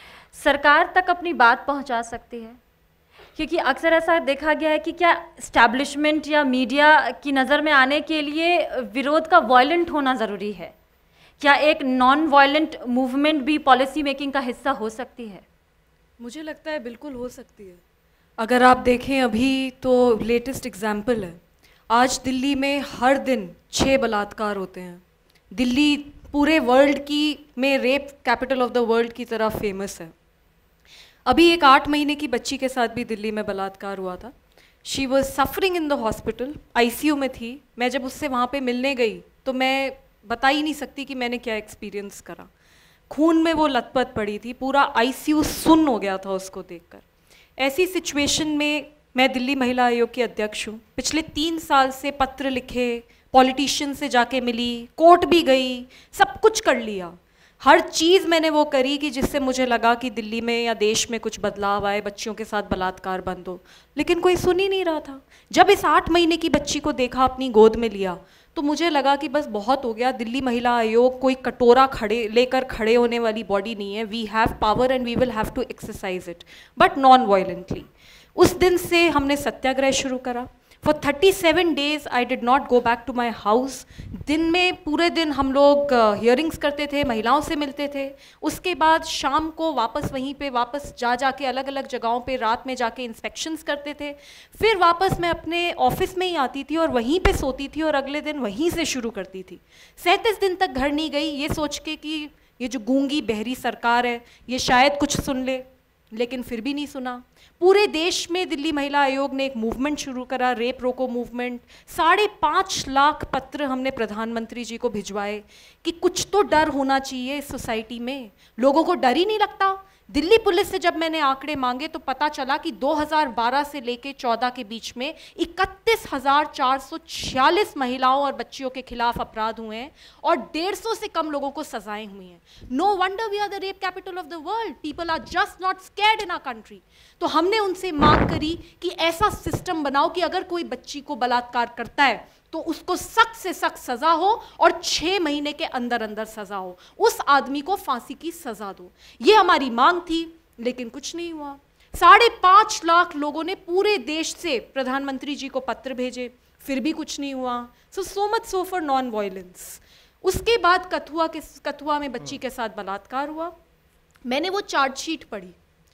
सरकार तक अपनी बात पहुंचा सकती है? क्योंकि अक्सर ऐसा देखा गया है कि क्या एस्टैब्लिशमेंट या मीडिया की नज़र में आने के लिए विरोध का वायलेंट होना ज़रूरी है? क्या एक नॉन वायलेंट मूवमेंट भी पॉलिसी मेकिंग का हिस्सा हो सकती है? मुझे लगता है बिल्कुल हो सकती है। अगर आप देखें अभी तो लेटेस्ट एग्जाम्पल है, आज दिल्ली में हर दिन छः बलात्कार होते हैं। दिल्ली पूरे वर्ल्ड की में rape capital of the world की तरह फेमस है। अभी एक आठ महीने की बच्ची के साथ भी दिल्ली में बलात्कार हुआ था। She was suffering in the hospital, ICU में थी। मैं जब उससे वहाँ पे मिलने गई तो मैं बता ही नहीं सकती कि मैंने क्या एक्सपीरियंस करा। खून में वो लथपथ पड़ी थी, पूरा आईसीयू सुन्न हो गया था उसको देखकर। ऐसी सिचुएशन में मैं दिल्ली महिला आयोग की अध्यक्ष हूँ। पिछले तीन साल से पत्र लिखे, पॉलिटिशियन से जाके मिली, कोर्ट भी गई, सब कुछ कर लिया। हर चीज़ मैंने वो करी कि जिससे मुझे लगा कि दिल्ली में या देश में कुछ बदलाव आए, बच्चियों के साथ बलात्कार बंद हो, लेकिन कोई सुन ही नहीं रहा था। जब इस आठ महीने की बच्ची को देखा, अपनी गोद में लिया, तो मुझे लगा कि बस बहुत हो गया। दिल्ली महिला आयोग कोई कटोरा खड़े लेकर खड़े होने वाली बॉडी नहीं है। We have power and we will have to exercise it, but non violently. उस दिन से हमने सत्याग्रह शुरू करा। For thirty seven days I did not go back to my house. दिन में पूरे दिन हम लोग हियरिंग्स uh, करते थे, महिलाओं से मिलते थे। उसके बाद शाम को वापस वहीं पे वापस जा जाके अलग अलग जगहों पे रात में जाके इंस्पेक्शंस करते थे। फिर वापस मैं अपने ऑफिस में ही आती थी और वहीं पे सोती थी और अगले दिन वहीं से शुरू करती थी। सैंतीस दिन तक घर नहीं गई, ये सोच के कि ये जो गूंगी बहरी सरकार है ये शायद कुछ सुन ले, लेकिन फिर भी नहीं सुना। पूरे देश में दिल्ली महिला आयोग ने एक मूवमेंट शुरू करा, रेप रोको मूवमेंट। साढ़े पाँच लाख पत्र हमने प्रधानमंत्री जी को भिजवाए कि कुछ तो डर होना चाहिए इस सोसाइटी में। लोगों को डर ही नहीं लगता। दिल्ली पुलिस से जब मैंने आंकड़े मांगे तो पता चला कि दो हज़ार बारह से लेके चौदह के बीच में इकतीस हज़ार चार सौ छियालीस महिलाओं और बच्चियों के खिलाफ अपराध हुए हैं और डेढ़ सौ से कम लोगों को सजाएं हुई हैं। No wonder we are the rape capital of the world. People are just not scared in our country. तो हमने उनसे मांग करी कि ऐसा सिस्टम बनाओ कि अगर कोई बच्ची को बलात्कार करता है तो उसको सख्त से सख्त सजा हो और छह महीने के अंदर अंदर सजा हो, उस आदमी को फांसी की सजा दो। ये हमारी मांग थी, लेकिन कुछ नहीं हुआ। साढ़े पाँच लाख लोगों ने पूरे देश से प्रधानमंत्री जी को पत्र भेजे, फिर भी कुछ नहीं हुआ। So so much so for non violence. उसके बाद कथुआ के कथुआ में बच्ची के साथ बलात्कार हुआ। मैंने वो चार्जशीट पढ़ी।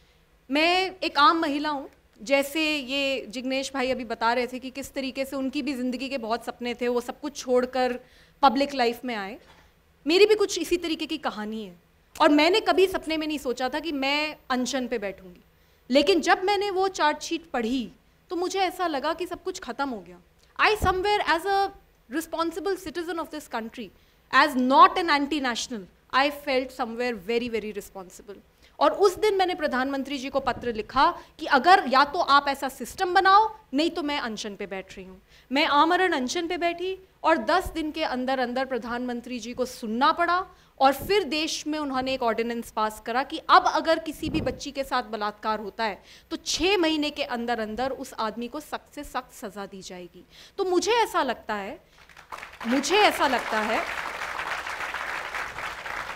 मैं एक आम महिला हूँ, जैसे ये जिग्नेश भाई अभी बता रहे थे कि किस तरीके से उनकी भी ज़िंदगी के बहुत सपने थे, वो सब कुछ छोड़कर पब्लिक लाइफ में आए। मेरी भी कुछ इसी तरीके की कहानी है और मैंने कभी सपने में नहीं सोचा था कि मैं अनशन पे बैठूंगी। लेकिन जब मैंने वो चार्जशीट पढ़ी तो मुझे ऐसा लगा कि सब कुछ ख़त्म हो गया। I somewhere as a responsible citizen of this country, as not an anti national, I felt somewhere very very responsible. और उस दिन मैंने प्रधानमंत्री जी को पत्र लिखा कि अगर या तो आप ऐसा सिस्टम बनाओ, नहीं तो मैं अनशन पे बैठ रही हूँ। मैं आमरण अनशन पे बैठी और दस दिन के अंदर अंदर प्रधानमंत्री जी को सुनना पड़ा और फिर देश में उन्होंने एक ऑर्डिनेंस पास करा कि अब अगर किसी भी बच्ची के साथ बलात्कार होता है तो छः महीने के अंदर अंदर उस आदमी को सख्त से सख्त सज़ा दी जाएगी। तो मुझे ऐसा लगता है मुझे ऐसा लगता है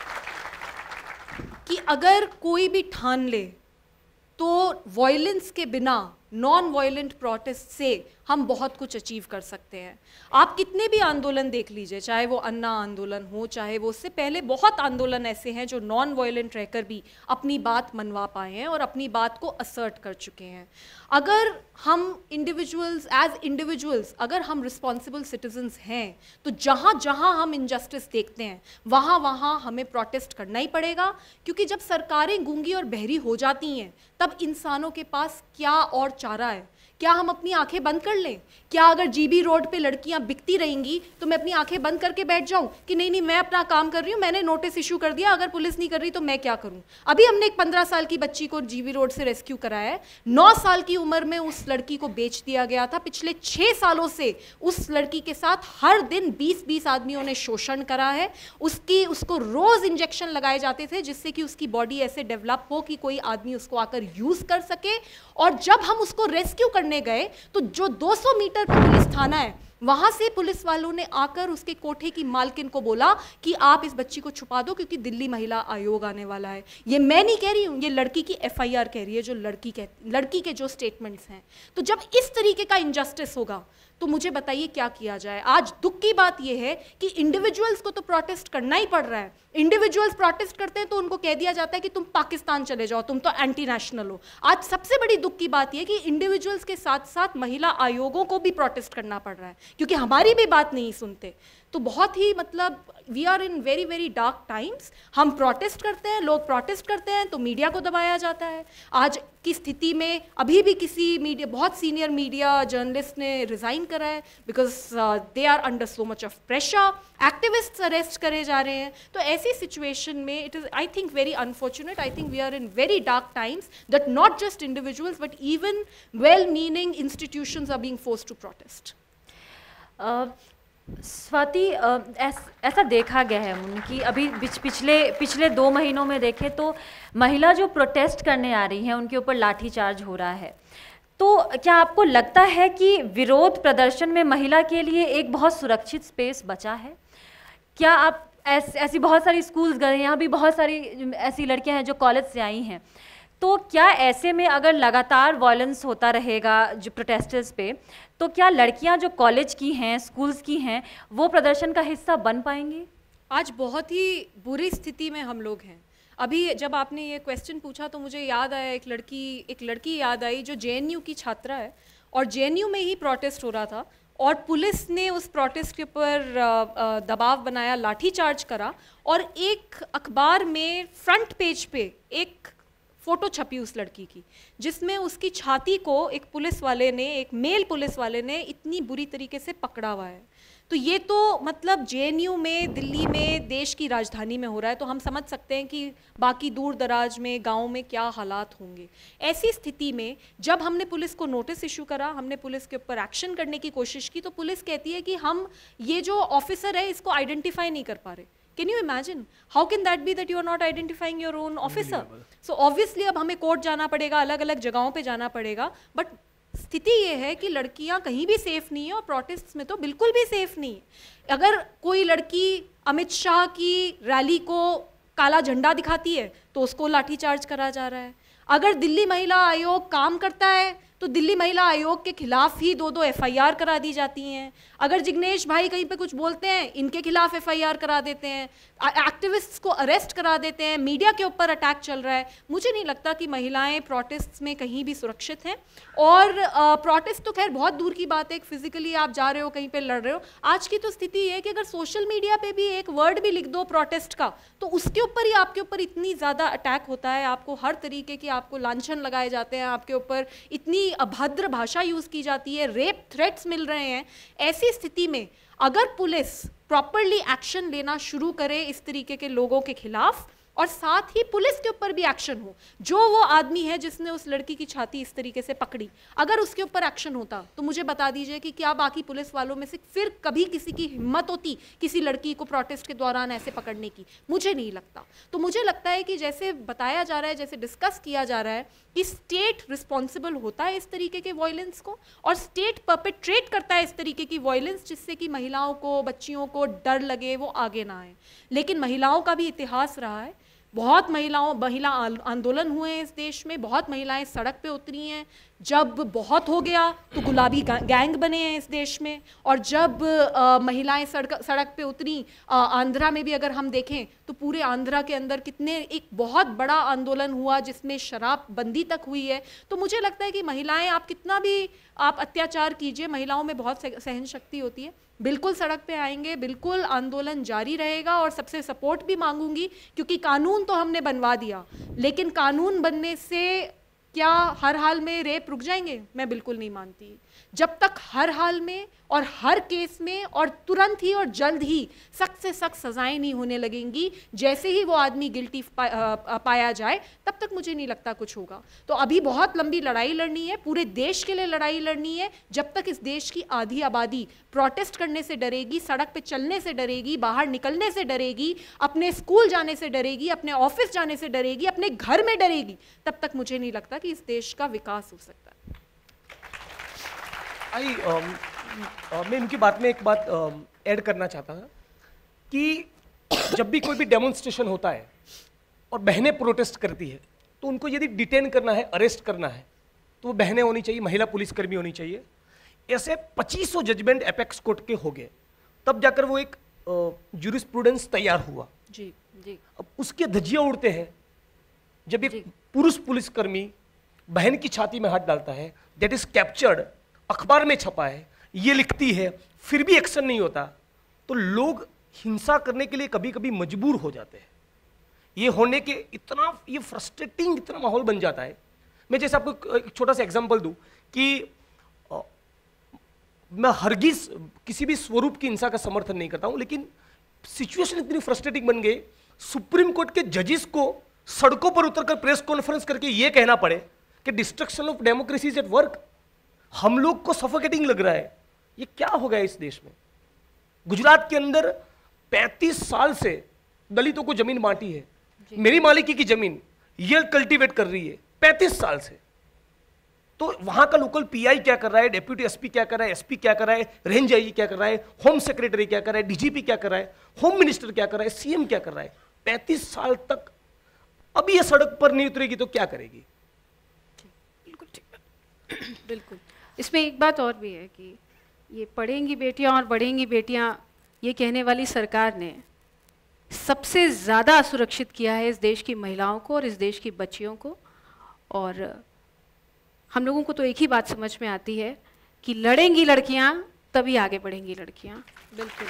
कि अगर कोई भी ठान ले तो वॉयलेंस के बिना नॉन वायलेंट प्रोटेस्ट से हम बहुत कुछ अचीव कर सकते हैं। आप कितने भी आंदोलन देख लीजिए, चाहे वो अन्ना आंदोलन हो, चाहे वो उससे पहले बहुत आंदोलन ऐसे हैं जो नॉन वायलेंट रहकर भी अपनी बात मनवा पाए हैं और अपनी बात को असर्ट कर चुके हैं। अगर हम इंडिविजुअल्स एज इंडिविजुअल्स अगर हम रिस्पॉन्सिबल सिटीजन्स हैं तो जहाँ जहाँ हम इनजस्टिस देखते हैं वहाँ वहाँ हमें प्रोटेस्ट करना ही पड़ेगा, क्योंकि जब सरकारें गूंगी और बहरी हो जाती हैं तब इंसानों के पास क्या और चारा है? क्या हम अपनी आंखें बंद कर लें? क्या अगर जीबी रोड पे लड़कियां बिकती रहेंगी तो मैं अपनी आंखें बंद करके बैठ जाऊं कि नहीं नहीं मैं अपना काम कर रही हूं, मैंने नोटिस इशू कर दिया, अगर पुलिस नहीं कर रही तो मैं क्या करूं? अभी हमने एक पंद्रह साल की बच्ची को जीबी रोड से रेस्क्यू कराया है। नौ साल की उम्र में उस लड़की को बेच दिया गया था। पिछले छः सालों से उस लड़की के साथ हर दिन बीस बीस आदमियों ने शोषण करा है। उसकी उसको रोज इंजेक्शन लगाए जाते थे जिससे कि उसकी बॉडी ऐसे डेवलप हो कि कोई आदमी उसको आकर यूज कर सके। और जब हम उसको रेस्क्यू करने गए तो जो दो सौ मीटर पर पुलिस थाना है वहां से पुलिस वालों ने आकर उसके कोठे की मालकिन को बोला कि आप इस बच्ची को छुपा दो क्योंकि दिल्ली महिला आयोग आने वाला है। ये मैं नहीं कह रही हूं, ये लड़की की एफ आई आर कह रही है, जो लड़की कह लड़की के जो स्टेटमेंट्स हैं। तो जब इस तरीके का इनजस्टिस होगा तो मुझे बताइए क्या किया जाए। आज दुख की बात यह है कि इंडिविजुअल्स को तो प्रोटेस्ट करना ही पड़ रहा है। इंडिविजुअल्स प्रोटेस्ट करते हैं तो उनको कह दिया जाता है कि तुम पाकिस्तान चले जाओ, तुम तो एंटी नेशनल हो। आज सबसे बड़ी दुख की बात यह कि इंडिविजुअल्स के साथ साथ महिला आयोगों को भी प्रोटेस्ट करना पड़ रहा है क्योंकि हमारी भी बात नहीं सुनते। तो बहुत ही मतलब we are in very very dark times. हम प्रोटेस्ट करते हैं, लोग प्रोटेस्ट करते हैं तो मीडिया को दबाया जाता है। आज की स्थिति में अभी भी किसी मीडिया बहुत सीनियर मीडिया जर्नलिस्ट ने रिजाइन करा है because they are under so much of pressure. Activists arrest करे जा रहे हैं। तो ऐसी सिचुएशन में it is I think very unfortunate. I think we are in very dark times that not just individuals but even well meaning institutions are being forced to protest. Swati, ऐसा देखा गया है उनकी अभी पिछले पिछले दो महीनों में देखें तो महिला जो प्रोटेस्ट करने आ रही हैं उनके ऊपर लाठीचार्ज हो रहा है। तो क्या आपको लगता है कि विरोध प्रदर्शन में महिला के लिए एक बहुत सुरक्षित स्पेस बचा है? क्या आप ऐस, ऐसी बहुत सारी स्कूल्स गए, यहाँ भी बहुत सारी ऐसी लड़कियाँ हैं जो कॉलेज से आई हैं, तो क्या ऐसे में अगर लगातार वायलेंस होता रहेगा जो प्रोटेस्टर्स पे, तो क्या लड़कियां जो कॉलेज की हैं, स्कूल्स की हैं, वो प्रदर्शन का हिस्सा बन पाएंगी? आज बहुत ही बुरी स्थिति में हम लोग हैं। अभी जब आपने ये क्वेश्चन पूछा तो मुझे याद आया, एक लड़की एक लड़की याद आई जो जे एन यू की छात्रा है और जे एन यू में ही प्रोटेस्ट हो रहा था और पुलिस ने उस प्रोटेस्ट के ऊपर दबाव बनाया, लाठीचार्ज करा और एक अखबार में फ्रंट पेज पे एक फ़ोटो छपी उस लड़की की जिसमें उसकी छाती को एक पुलिस वाले ने, एक मेल पुलिस वाले ने इतनी बुरी तरीके से पकड़ा हुआ है। तो ये तो मतलब जे एन यू में, दिल्ली में, देश की राजधानी में हो रहा है, तो हम समझ सकते हैं कि बाकी दूर दराज में, गाँव में क्या हालात होंगे। ऐसी स्थिति में जब हमने पुलिस को नोटिस इशू करा, हमने पुलिस के ऊपर एक्शन करने की कोशिश की, तो पुलिस कहती है कि हम ये जो ऑफिसर है इसको आइडेंटिफाई नहीं कर पा रहे। Can you imagine? How can that be that you are not identifying your own officer? So obviously अब हमें कोर्ट जाना पड़ेगा, अलग अलग जगहों पे जाना पड़ेगा, बट स्थिति ये है कि लड़कियां कहीं भी सेफ नहीं है और प्रोटेस्ट में तो बिल्कुल भी सेफ नहीं है। अगर कोई लड़की अमित शाह की रैली को काला झंडा दिखाती है तो उसको लाठीचार्ज करा जा रहा है। अगर दिल्ली महिला आयोग काम करता है तो दिल्ली महिला आयोग के खिलाफ ही दो दो एफ आई आर करा दी जाती हैं। अगर जिग्नेश भाई कहीं पे कुछ बोलते हैं, इनके खिलाफ एफ आई आर करा देते हैं, एक्टिविस्ट्स को अरेस्ट करा देते हैं, मीडिया के ऊपर अटैक चल रहा है। मुझे नहीं लगता कि महिलाएं प्रोटेस्ट में कहीं भी सुरक्षित हैं। और प्रोटेस्ट तो खैर बहुत दूर की बात है, फिजिकली आप जा रहे हो, कहीं पे लड़ रहे हो। आज की तो स्थिति है कि अगर सोशल मीडिया पे भी एक वर्ड भी लिख दो प्रोटेस्ट का तो उसके ऊपर ही आपके ऊपर इतनी ज़्यादा अटैक होता है, आपको हर तरीके की, आपको लांछन लगाए जाते हैं, आपके ऊपर इतनी अभद्र भाषा यूज़ की जाती है, रेप थ्रेट्स मिल रहे हैं। ऐसी स्थिति में अगर पुलिस प्रॉपरली एक्शन लेना शुरू करे इस तरीके के लोगों के खिलाफ और साथ ही पुलिस के ऊपर भी एक्शन हो, जो वो आदमी है जिसने उस लड़की की छाती इस तरीके से पकड़ी, अगर उसके ऊपर एक्शन होता तो मुझे बता दीजिए कि क्या बाकी पुलिस वालों में से फिर कभी किसी की हिम्मत होती किसी लड़की को प्रोटेस्ट के दौरान ऐसे पकड़ने की? मुझे नहीं लगता। तो मुझे लगता है कि जैसे बताया जा रहा है, जैसे डिस्कस किया जा रहा है कि स्टेट रिस्पॉन्सिबल होता है इस तरीके के वायलेंस को और स्टेट परपेट्रेट करता है इस तरीके की वायलेंस जिससे कि महिलाओं को, बच्चियों को डर लगे, वो आगे ना आए। लेकिन महिलाओं का भी इतिहास रहा है, बहुत महिलाओं महिला आंदोलन हुए हैं इस देश में, बहुत महिलाएं सड़क पे उतरी हैं, जब बहुत हो गया तो गुलाबी गैंग बने हैं इस देश में, और जब आ, महिलाएं सड़क सड़क पे उतरी, आंध्रा में भी अगर हम देखें तो पूरे आंध्रा के अंदर कितने एक बहुत बड़ा आंदोलन हुआ जिसमें शराब बंदी तक हुई है। तो मुझे लगता है कि महिलाएं, आप कितना भी आप अत्याचार कीजिए, महिलाओं में बहुत सहन शक्ति होती है, बिल्कुल सड़क पे आएंगे, बिल्कुल आंदोलन जारी रहेगा, और सबसे सपोर्ट भी मांगूंगी, क्योंकि कानून तो हमने बनवा दिया, लेकिन कानून बनने से क्या हर हाल में रेप रुक जाएंगे? मैं बिल्कुल नहीं मानती। जब तक हर हाल में और हर केस में और तुरंत ही और जल्द ही सख्त से सख्त सजाएं नहीं होने लगेंगी, जैसे ही वो आदमी गिल्टी पा, पाया जाए, तब तक मुझे नहीं लगता कुछ होगा। तो अभी बहुत लंबी लड़ाई लड़नी है, पूरे देश के लिए लड़ाई लड़नी है। जब तक इस देश की आधी आबादी प्रोटेस्ट करने से डरेगी, सड़क पे चलने से डरेगी, बाहर निकलने से डरेगी, अपने स्कूल जाने से डरेगी, अपने ऑफिस जाने से डरेगी, अपने घर में डरेगी, तब तक मुझे नहीं लगता कि इस देश का विकास हो सकता है। आई um, uh, मैं इनकी बात में एक बात ऐड uh, करना चाहता था कि जब भी कोई भी डेमोन्स्ट्रेशन होता है और बहनें प्रोटेस्ट करती है, तो उनको यदि डिटेन करना है, अरेस्ट करना है, तो वो बहनें होनी चाहिए, महिला पुलिसकर्मी होनी चाहिए। ऐसे पच्चीसों जजमेंट एपेक्स कोर्ट के हो गए, तब जाकर वो एक ज्यूरिस्प्रूडेंस uh, तैयार हुआ। जी जी। अब उसके धज्जियां उड़ते हैं जब एक पुरुष पुलिसकर्मी बहन की छाती में हाथ डालता है, दैट इज कैप्चर्ड, अखबार में छपा है, ये लिखती है, फिर भी एक्शन नहीं होता, तो लोग हिंसा करने के लिए कभी कभी मजबूर हो जाते हैं। ये होने के इतना ये फ्रस्ट्रेटिंग इतना माहौल बन जाता है। मैं जैसे आपको एक छोटा सा एग्जांपल दूं कि आ, मैं हरगिज किसी भी स्वरूप की हिंसा का समर्थन नहीं करता हूं, लेकिन सिचुएशन इतनी फ्रस्ट्रेटिंग बन गई, सुप्रीम कोर्ट के जजेस को सड़कों पर उतरकर प्रेस कॉन्फ्रेंस करके ये कहना पड़े कि destruction of democracy is at work. हम लोग को सफोकेटिंग लग रहा है। ये क्या हो गया इस देश में? गुजरात के अंदर पैंतीस साल से दलितों को जमीन बांटी है, मेरी मालिकी की जमीन ये कल्टीवेट कर रही है पैंतीस साल से। तो वहां का लोकल पीआई क्या कर रहा है, डेप्यूटी एसपी क्या कर रहा है, एसपी क्या कर रहा है, रेंज आईजी क्या कर रहा है, होम सेक्रेटरी क्या कर रहा है, डीजीपी क्या कर रहा है, होम मिनिस्टर क्या कर रहा है, सीएम क्या कर रहा है। पैंतीस साल तक अभी ये सड़क पर नहीं उतरेगी तो क्या करेगी? बिल्कुल ठीक, बिल्कुल। इसमें एक बात और भी है कि ये पढ़ेंगी बेटियां और बढ़ेंगी बेटियां, ये कहने वाली सरकार ने सबसे ज़्यादा असुरक्षित किया है इस देश की महिलाओं को और इस देश की बच्चियों को। और हम लोगों को तो एक ही बात समझ में आती है कि लड़ेंगी लड़कियां तभी आगे बढ़ेंगी लड़कियां। बिल्कुल।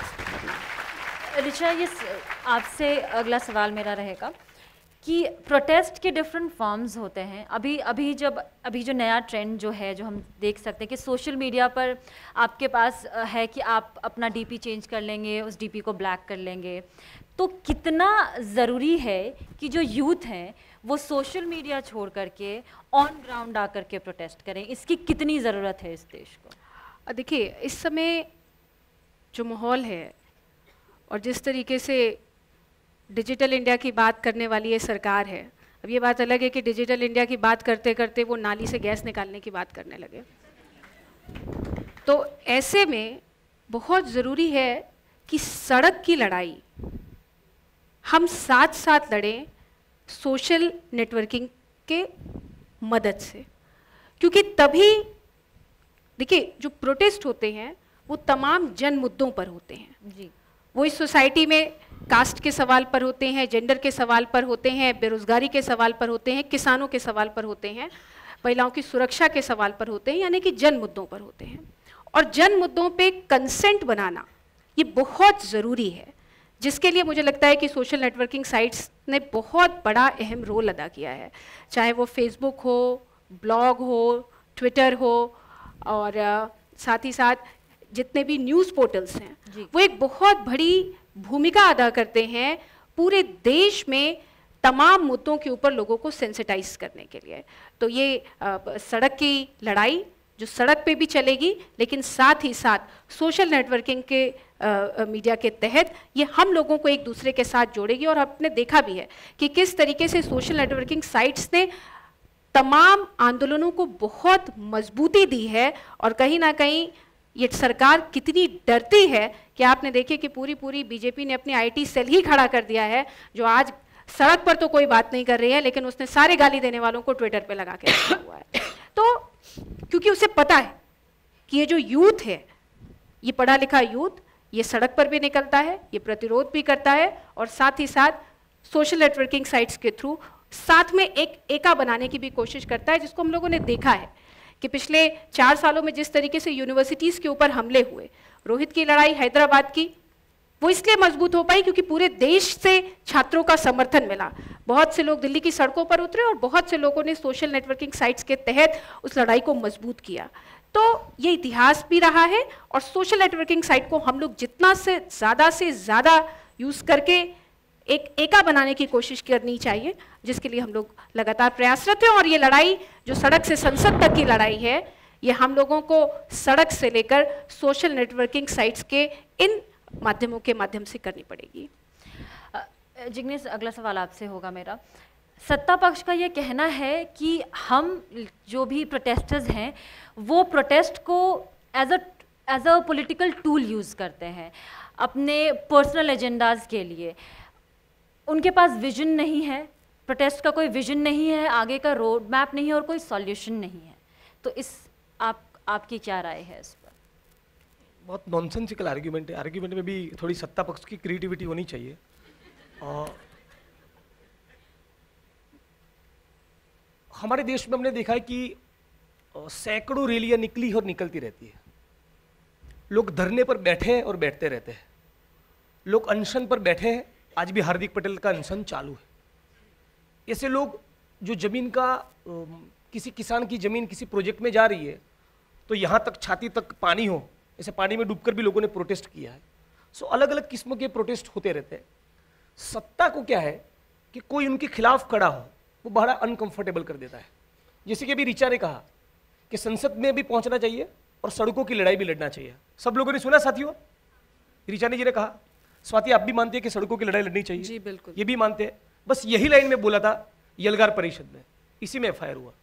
ऋचा, ये आपसे अगला सवाल मेरा रहेगा कि प्रोटेस्ट के डिफरेंट फॉर्म्स होते हैं। अभी अभी जब अभी जो नया ट्रेंड जो है, जो हम देख सकते हैं कि सोशल मीडिया पर आपके पास है कि आप अपना डीपी चेंज कर लेंगे, उस डीपी को ब्लैक कर लेंगे, तो कितना ज़रूरी है कि जो यूथ हैं वो सोशल मीडिया छोड़ करके ऑन ग्राउंड आकर के प्रोटेस्ट करें? इसकी कितनी ज़रूरत है इस देश को? देखिए, इस समय जो माहौल है और जिस तरीके से डिजिटल इंडिया की बात करने वाली ये सरकार है, अब ये बात अलग है कि डिजिटल इंडिया की बात करते करते वो नाली से गैस निकालने की बात करने लगे। तो ऐसे में बहुत ज़रूरी है कि सड़क की लड़ाई हम साथ साथ लड़ें सोशल नेटवर्किंग के मदद से, क्योंकि तभी देखिए जो प्रोटेस्ट होते हैं वो तमाम जन मुद्दों पर होते हैं जी। वो इस सोसाइटी में कास्ट के सवाल पर होते हैं, जेंडर के सवाल पर होते हैं, बेरोजगारी के सवाल पर होते हैं, किसानों के सवाल पर होते हैं, महिलाओं की सुरक्षा के सवाल पर होते हैं, यानी कि जन मुद्दों पर होते हैं। और जन मुद्दों पे कंसेंट बनाना ये बहुत ज़रूरी है, जिसके लिए मुझे लगता है कि सोशल नेटवर्किंग साइट्स ने बहुत बड़ा अहम रोल अदा किया है, चाहे वो फेसबुक हो, ब्लॉग हो, ट्विटर हो, और साथ ही साथ जितने भी न्यूज़ पोर्टल्स हैं वो एक बहुत बड़ी भूमिका अदा करते हैं पूरे देश में तमाम मुद्दों के ऊपर लोगों को सेंसिटाइज करने के लिए। तो ये आ, सड़क की लड़ाई जो सड़क पे भी चलेगी, लेकिन साथ ही साथ सोशल नेटवर्किंग के आ, मीडिया के तहत ये हम लोगों को एक दूसरे के साथ जोड़ेगी। और आपने देखा भी है कि किस तरीके से सोशल नेटवर्किंग साइट्स ने तमाम आंदोलनों को बहुत मजबूती दी है, और कहीं ना कहीं ये सरकार कितनी डरती है कि आपने देखे कि पूरी पूरी बीजेपी ने अपनी आईटी सेल ही खड़ा कर दिया है, जो आज सड़क पर तो कोई बात नहीं कर रही है, लेकिन उसने सारे गाली देने वालों को ट्विटर पे लगा के रखा हुआ है। तो क्योंकि उसे पता है कि ये जो यूथ है, ये पढ़ा लिखा यूथ, ये सड़क पर भी निकलता है, ये प्रतिरोध भी करता है और साथ ही साथ सोशल नेटवर्किंग साइट्स के थ्रू साथ में एक एका बनाने की भी कोशिश करता है, जिसको हम लोगों ने देखा है कि पिछले चार सालों में जिस तरीके से यूनिवर्सिटीज़ के ऊपर हमले हुए, रोहित की लड़ाई हैदराबाद की, वो इसलिए मजबूत हो पाई क्योंकि पूरे देश से छात्रों का समर्थन मिला। बहुत से लोग दिल्ली की सड़कों पर उतरे और बहुत से लोगों ने सोशल नेटवर्किंग साइट्स के तहत उस लड़ाई को मजबूत किया। तो ये इतिहास भी रहा है और सोशल नेटवर्किंग साइट को हम लोग जितना से ज़्यादा से ज़्यादा यूज़ करके एक एका बनाने की कोशिश करनी चाहिए, जिसके लिए हम लोग लगातार प्रयासरत हैं। और ये लड़ाई जो सड़क से संसद तक की लड़ाई है, ये हम लोगों को सड़क से लेकर सोशल नेटवर्किंग साइट्स के इन माध्यमों के माध्यम से करनी पड़ेगी। जिग्नेश, अगला सवाल आपसे होगा मेरा। सत्ता पक्ष का ये कहना है कि हम जो भी प्रोटेस्टर्स हैं वो प्रोटेस्ट को as a as a political tool use करते हैं अपने पर्सनल एजेंडाज के लिए। उनके पास विजन नहीं है, प्रोटेस्ट का कोई विजन नहीं है, आगे का रोड मैप नहीं है और कोई सॉल्यूशन नहीं है। तो इस आप आपकी क्या राय है इस पर? बहुत नॉनसेंसिकल आर्ग्यूमेंट है। आर्ग्यूमेंट में भी थोड़ी सत्ता पक्ष की क्रिएटिविटी होनी चाहिए। और हमारे देश में हमने देखा है कि सैकड़ों रैलियां निकली और निकलती रहती है। लोग धरने पर बैठे हैं और बैठते रहते हैं। लोग अनशन पर बैठे हैं, आज भी हार्दिक पटेल का अनशन चालू है। ऐसे लोग जो जमीन का, किसी किसान की जमीन किसी प्रोजेक्ट में जा रही है तो यहाँ तक छाती तक पानी हो, ऐसे पानी में डूबकर भी लोगों ने प्रोटेस्ट किया है। सो अलग अलग किस्म के प्रोटेस्ट होते रहते हैं। सत्ता को क्या है कि कोई उनके खिलाफ खड़ा हो वो बड़ा अनकंफर्टेबल कर देता है। जैसे कि अभी रिचा ने कहा कि संसद में भी पहुंचना चाहिए और सड़कों की लड़ाई भी लड़ना चाहिए। सब लोगों ने सुना साथियों, रिचा ने जी ने कहा। स्वाति, आप भी मानते हैं कि सड़कों की लड़ाई लड़नी चाहिए? जी बिल्कुल, ये भी मानते हैं। बस यही लाइन में बोला था यलगार परिषद में, इसी में एफ आई आर हुआ।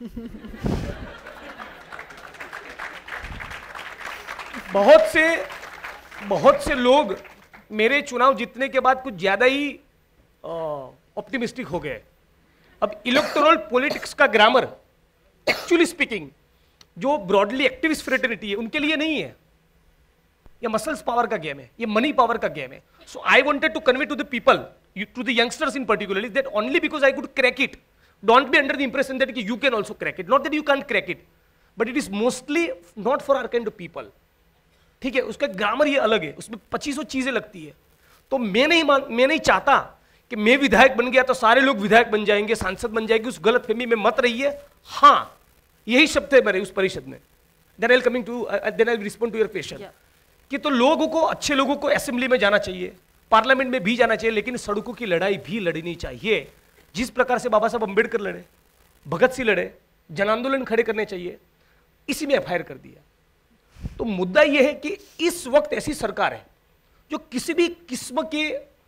बहुत से बहुत से लोग मेरे चुनाव जीतने के बाद कुछ ज्यादा ही ऑप्टिमिस्टिक हो गए। अब इलेक्टोरल पॉलिटिक्स का ग्रामर एक्चुअली स्पीकिंग जो ब्रॉडली एक्टिविस्ट फ्रेटर्निटी है उनके लिए नहीं है। ये मसल्स पावर का गेम है, ये मनी पावर का गेम है। So I wanted to convey to the people, to the youngsters in particularly, that only because I could crack it, don't be under the impression that you can also crack it. Not that you can crack it, but it is mostly not for our kind of people. ठीक है, उसका grammar ये अलग है, उसमें पच्चीसों चीजें लगती है। तो मैं नहीं मान मैं नहीं चाहता कि मैं विधायक बन गया तो सारे लोग विधायक बन जाएंगे, सांसद बन जाएंगे। उस गलत फहमी में मत रहिए। हाँ, यही शब्द है मेरे उस परिषद में। Then I will coming to then I will respond to your question कि तो लोगों को, अच्छे लोगों को असेंबली में जाना चाहिए, पार्लियामेंट में भी जाना चाहिए, लेकिन सड़कों की लड़ाई भी लड़नी चाहिए। जिस प्रकार से बाबा साहब अंबेडकर लड़े, भगत सिंह लड़े, जन आंदोलन खड़े करने चाहिए, इसी में एफ आई आर कर दिया। तो मुद्दा यह है कि इस वक्त ऐसी सरकार है जो किसी भी किस्म के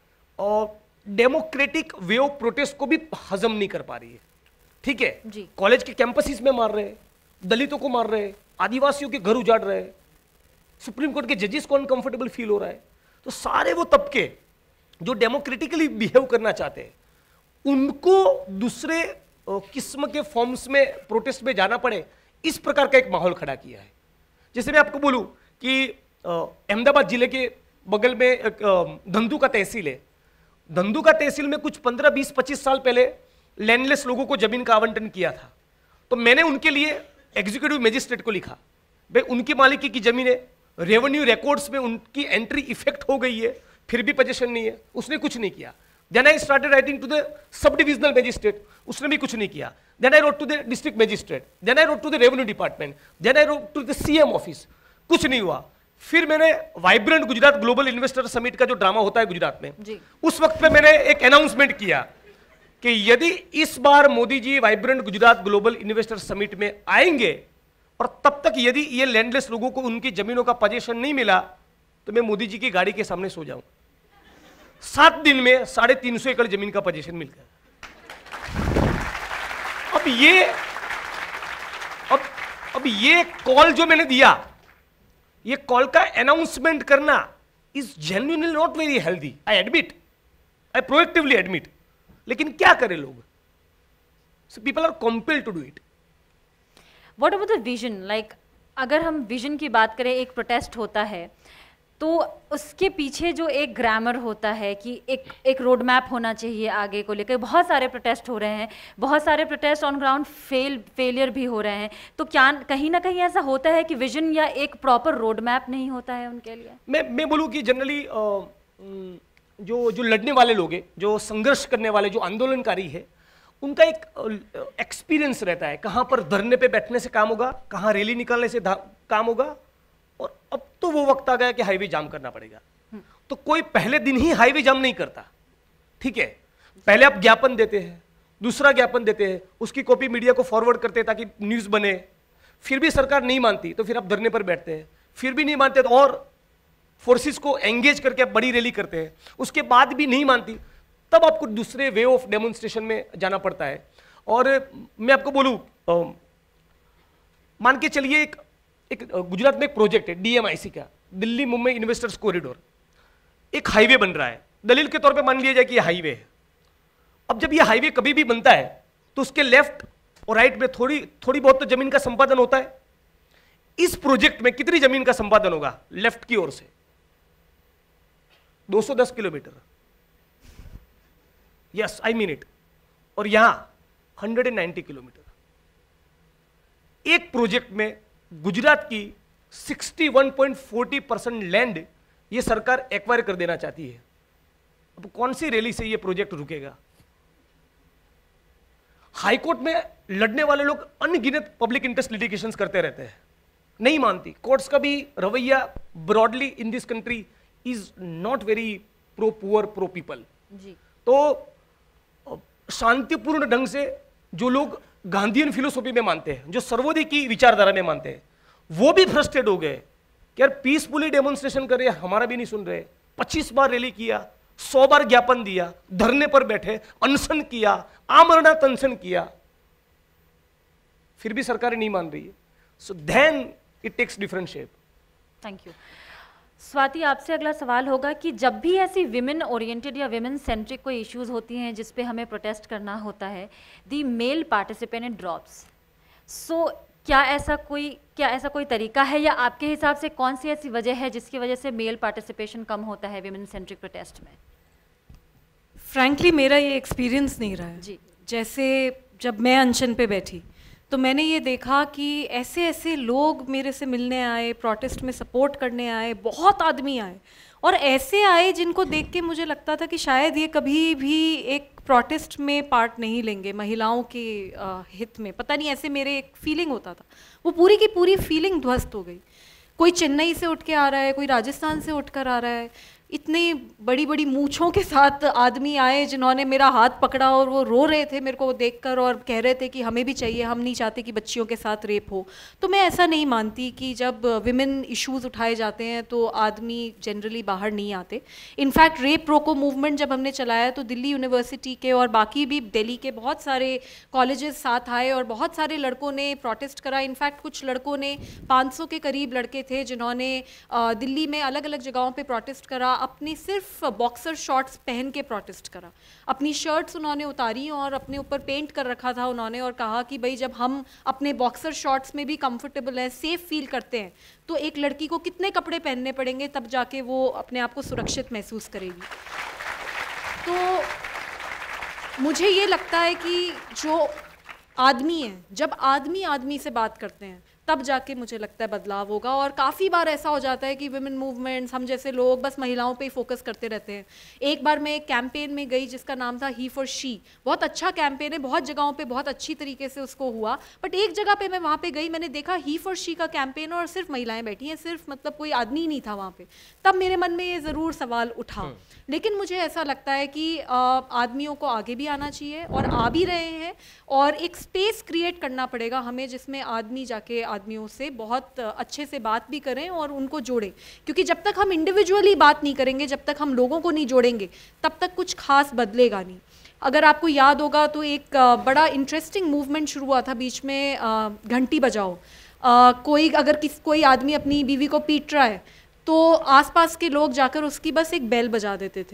डेमोक्रेटिक वे ऑफ प्रोटेस्ट को भी हजम नहीं कर पा रही है। ठीक है, कॉलेज के कैंपसेस में मार रहे हैं, दलितों को मार रहे हैं, आदिवासियों के घर उजाड़ रहे हैं, सुप्रीम कोर्ट के जजेस को अनकंफर्टेबल फील हो रहा है। तो सारे वो तबके जो डेमोक्रेटिकली बिहेव करना चाहते हैं उनको दूसरे किस्म के फॉर्म्स में प्रोटेस्ट में जाना पड़े, इस प्रकार का एक माहौल खड़ा किया है। जैसे मैं आपको बोलूं कि अहमदाबाद जिले के बगल में धंधु का तहसील है। धंधु का तहसील में कुछ पंद्रह बीस पच्चीस साल पहले लैंडलेस लोगों को जमीन का आवंटन किया था। तो मैंने उनके लिए एग्जीक्यूटिव मजिस्ट्रेट को लिखा, भाई उनकी मालिकी की जमीन है, रेवेन्यू रिकॉर्ड्स में उनकी एंट्री इफेक्ट हो गई है, फिर भी पोजीशन नहीं है। उसने कुछ नहीं किया। Then I started writing to the sub divisional magistrate, उसने भी कुछ नहीं किया। Then I wrote to the district magistrate, then I wrote to the revenue department, then I wrote to the CM office, कुछ नहीं हुआ। फिर मैंने vibrant Gujarat global investor summit का जो ड्रामा होता है गुजरात में जी। उस वक्त पे मैंने एक अनाउंसमेंट किया कि यदि इस बार Modi ji vibrant Gujarat global investor summit में आएंगे और तब तक यदि ये लैंडलेस लोगों को उनकी जमीनों का पोजीशन नहीं मिला तो मैं मोदी जी की गाड़ी के सामने सो जाऊं। सात दिन में साढ़े तीन सौ एकड़ जमीन का पोजीशन मिल गया। अब ये अब अब ये कॉल जो मैंने दिया, ये कॉल का अनाउंसमेंट करना is genuinely not very healthy. I admit, I proactively admit, लेकिन क्या करें लोग, so people are compelled to do it. What about the vision, like अगर हम विजन की बात करें, एक प्रोटेस्ट होता है तो उसके पीछे जो एक ग्रामर होता है कि एक एक रोड मैप होना चाहिए आगे को लेकर। बहुत सारे प्रोटेस्ट हो रहे हैं, बहुत सारे protest on ground fail failure भी हो रहे हैं, तो क्या कहीं ना कहीं ऐसा होता है कि विजन या एक प्रॉपर रोड मैप नहीं होता है उनके लिए? मैं मैं बोलूँ कि जनरली जो जो लड़ने वाले लोग हैं, जो संघर्ष करने वाले, जो आंदोलनकारी है, उनका एक एक्सपीरियंस रहता है कहाँ पर धरने पे बैठने से काम होगा, कहाँ रैली निकालने से काम होगा, और अब तो वो वक्त आ गया कि हाईवे जाम करना पड़ेगा। तो कोई पहले दिन ही हाईवे जाम नहीं करता, ठीक है। पहले आप ज्ञापन देते हैं, दूसरा ज्ञापन देते हैं, उसकी कॉपी मीडिया को फॉरवर्ड करते हैं ताकि न्यूज़ बने, फिर भी सरकार नहीं मानती तो फिर आप धरने पर बैठते हैं, फिर भी नहीं मानते तो और फोर्सेस को एंगेज करके आप बड़ी रैली करते हैं, उसके बाद भी नहीं मानती तब आपको दूसरे वे ऑफ डेमोन्स्ट्रेशन में जाना पड़ता है। और मैं आपको बोलूं, मान के चलिए एक एक गुजरात में एक प्रोजेक्ट है डीएमआईसी का, दिल्ली मुंबई इन्वेस्टर्स कॉरिडोर, एक हाईवे बन रहा है, दलील के तौर पे मान लिया जाए कि ये हाईवे है। अब जब ये हाईवे कभी भी बनता है तो उसके लेफ्ट और राइट में थोड़ी थोड़ी बहुत तो जमीन का संपादन होता है। इस प्रोजेक्ट में कितनी जमीन का संपादन होगा लेफ्ट की ओर से? दो सौ दस kilometre, yes I mean it. और यहां एक सौ नब्बे किलोमीटर। एक प्रोजेक्ट में गुजरात की इकसठ पॉइंट चार शून्य परसेंट लैंड ये सरकार एक्वायर कर देना चाहती है। अब कौन सी रैली से ये प्रोजेक्ट रुकेगा? हाईकोर्ट में लड़ने वाले लोग अनगिनत पब्लिक इंटरेस्ट लिटिगेशंस करते रहते हैं, नहीं मानती। कोर्ट्स का भी रवैया broadly in this country is not very pro poor pro people. तो शांतिपूर्ण ढंग से जो लोग गांधीयन फिलोसॉफी में मानते हैं, जो सर्वोदय की विचारधारा में मानते हैं, वो भी फ्रस्ट्रेट हो गए कि यार पीसफुली डेमोन्स्ट्रेशन कर रहे हैं, हमारा भी नहीं सुन रहे। पच्चीस बार रैली किया, सौ बार ज्ञापन दिया, धरने पर बैठे, अनशन किया, आमरणा अनशन किया, फिर भी सरकार नहीं मान रही है। So then it takes different shape. Thank you. Swati, आपसे अगला सवाल होगा कि जब भी ऐसी विमेन ओरिएंटेड या विमेन सेंट्रिक कोई इश्यूज होती हैं जिस पे हमें प्रोटेस्ट करना होता है, the male participant drops. So क्या ऐसा कोई क्या ऐसा कोई तरीका है, या आपके हिसाब से कौन सी ऐसी वजह है जिसकी वजह से मेल पार्टिसिपेशन कम होता है विमेन सेंट्रिक प्रोटेस्ट में? फ्रैंकली मेरा ये एक्सपीरियंस नहीं रहा है जी। जैसे जब मैं अनशन पे बैठी तो मैंने ये देखा कि ऐसे ऐसे लोग मेरे से मिलने आए, प्रोटेस्ट में सपोर्ट करने आए, बहुत आदमी आए, और ऐसे आए जिनको देख के मुझे लगता था कि शायद ये कभी भी एक प्रोटेस्ट में पार्ट नहीं लेंगे महिलाओं के आ, हित में। पता नहीं, ऐसे मेरे एक फीलिंग होता था। वो पूरी की पूरी फीलिंग ध्वस्त हो गई। कोई चेन्नई से उठ के आ रहा है, कोई राजस्थान से उठ कर आ रहा है, इतनी बड़ी बड़ी मूंछों के साथ आदमी आए जिन्होंने मेरा हाथ पकड़ा और वो रो रहे थे मेरे को देखकर और कह रहे थे कि हमें भी चाहिए, हम नहीं चाहते कि बच्चियों के साथ रेप हो। तो मैं ऐसा नहीं मानती कि जब विमेन इश्यूज उठाए जाते हैं तो आदमी जनरली बाहर नहीं आते। इनफैक्ट रेप रोको मूवमेंट जब हमने चलाया तो दिल्ली यूनिवर्सिटी के और बाकी भी दिल्ली के बहुत सारे कॉलेजेस साथ आए और बहुत सारे लड़कों ने प्रोटेस्ट करा। इनफैक्ट कुछ लड़कों ने, पाँच सौ के करीब लड़के थे जिन्होंने दिल्ली में अलग अलग जगहों पर प्रोटेस्ट करा, अपनी सिर्फ बॉक्सर शॉर्ट्स पहन के प्रोटेस्ट करा। अपनी शर्ट्स उन्होंने उतारी और अपने ऊपर पेंट कर रखा था उन्होंने, और कहा कि भाई जब हम अपने बॉक्सर शॉर्ट्स में भी कंफर्टेबल हैं, सेफ फील करते हैं, तो एक लड़की को कितने कपड़े पहनने पड़ेंगे तब जाके वो अपने आप को सुरक्षित महसूस करेगी। तो मुझे ये लगता है कि जो आदमी है, जब आदमी आदमी से बात करते हैं तब जाके मुझे लगता है बदलाव होगा। और काफ़ी बार ऐसा हो जाता है कि विमेन मूवमेंट्स, हम जैसे लोग बस महिलाओं पे ही फोकस करते रहते हैं। एक बार मैं एक कैंपेन में गई जिसका नाम था ही फॉर शी। बहुत अच्छा कैंपेन है, बहुत जगहों पे बहुत अच्छी तरीके से उसको हुआ, बट एक जगह पे मैं वहाँ पे गई, मैंने देखा ही फॉर शी का कैंपेन और सिर्फ महिलाएं बैठी हैं, सिर्फ मतलब कोई आदमी ही नहीं था वहाँ पे। तब मेरे मन में ये ज़रूर सवाल उठा। लेकिन मुझे ऐसा लगता है कि आदमियों को आगे भी आना चाहिए और आ भी रहे हैं, और एक स्पेस क्रिएट करना पड़ेगा हमें जिसमें आदमी जाके आदमियों से बहुत अच्छे से बात भी करें और उनको जोड़ें। क्योंकि जब तक हम इंडिविजुअली बात नहीं करेंगे, जब तक हम लोगों को नहीं जोड़ेंगे, तब तक कुछ खास बदलेगा नहीं। अगर आपको याद होगा तो एक बड़ा इंटरेस्टिंग मूवमेंट शुरू हुआ था बीच में, घंटी बजाओ। कोई अगर किस कोई आदमी अपनी बीवी को पीट रहा है तो आसपास के लोग जाकर उसकी बस एक बेल बजा देते थे।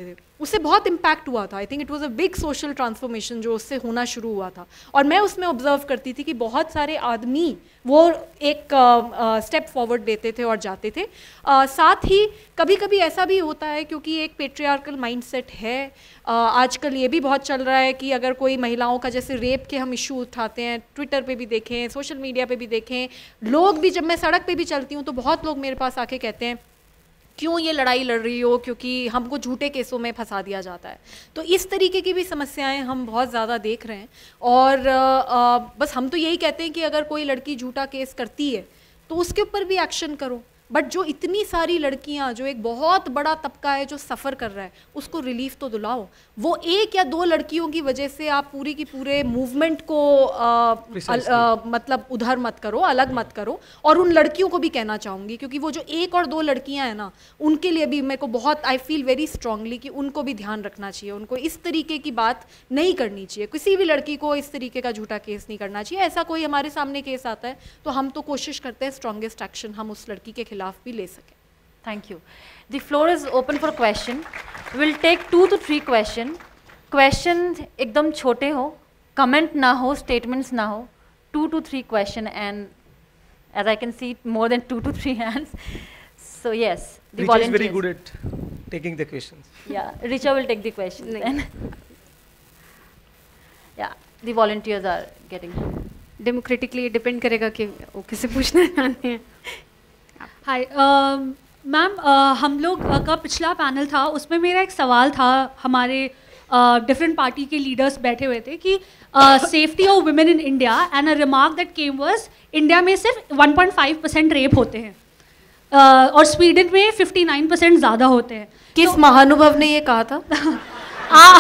उससे बहुत इम्पैक्ट हुआ था। I think it was a big social transformation जो उससे होना शुरू हुआ था। और मैं उसमें ऑब्जर्व करती थी कि बहुत सारे आदमी वो एक स्टेप फॉरवर्ड देते थे और जाते थे। uh, साथ ही कभी कभी ऐसा भी होता है, क्योंकि एक पेट्रियार्कल माइंडसेट है। uh, आजकल ये भी बहुत चल रहा है कि अगर कोई महिलाओं का, जैसे रेप के हम इशू उठाते हैं, ट्विटर पे भी देखें, सोशल मीडिया पे भी देखें, लोग भी, जब मैं सड़क पे भी चलती हूँ तो बहुत लोग मेरे पास आके कहते हैं क्यों ये लड़ाई लड़ रही हो, क्योंकि हमको झूठे केसों में फंसा दिया जाता है। तो इस तरीके की भी समस्याएं हम बहुत ज़्यादा देख रहे हैं। और आ, बस हम तो यही कहते हैं कि अगर कोई लड़की झूठा केस करती है तो उसके ऊपर भी एक्शन करो। बट जो इतनी सारी लड़कियां, जो एक बहुत बड़ा तबका है जो सफ़र कर रहा है, उसको रिलीफ तो दिलाओ। वो एक या दो लड़कियों की वजह से आप पूरी की पूरे मूवमेंट को आ, अल, आ, मतलब उधर मत करो, अलग मत करो। और उन लड़कियों को भी कहना चाहूँगी, क्योंकि वो जो एक और दो लड़कियां हैं ना, उनके लिए भी मेरे को बहुत, आई फील वेरी स्ट्रांगली कि उनको भी ध्यान रखना चाहिए। उनको इस तरीके की बात नहीं करनी चाहिए, किसी भी लड़की को इस तरीके का झूठा केस नहीं करना चाहिए। ऐसा कोई हमारे सामने केस आता है तो हम तो कोशिश करते हैं स्ट्रॉन्गेस्ट एक्शन हम उस लड़की के खिलाफ भी ले सकें। Thank you. The floor is open for question. We'll take two to three question. Questions एकदम छोटे हो, comment ना हो, statements ना हो. Two to three question, and as I can see, more than two to three hands. So yes, the Richa volunteers. is very good at taking the questions. Yeah, Richa will take the questions then. Yeah, the volunteers are getting. Democratically depend करेगा कि वो किसे पूछना चाहते हैं। Hi ma'am, हम लोग uh, का पिछला पैनल था, उसमें मेरा एक सवाल था। हमारे डिफरेंट uh, पार्टी के लीडर्स बैठे हुए थे कि safety of women in India, and a remark that came was India में सिर्फ one point five percent rape होते हैं uh, और स्वीडन में फिफ्टी नाइन परसेंट ज़्यादा होते हैं। किस तो, महानुभव ने ये कहा था? आ,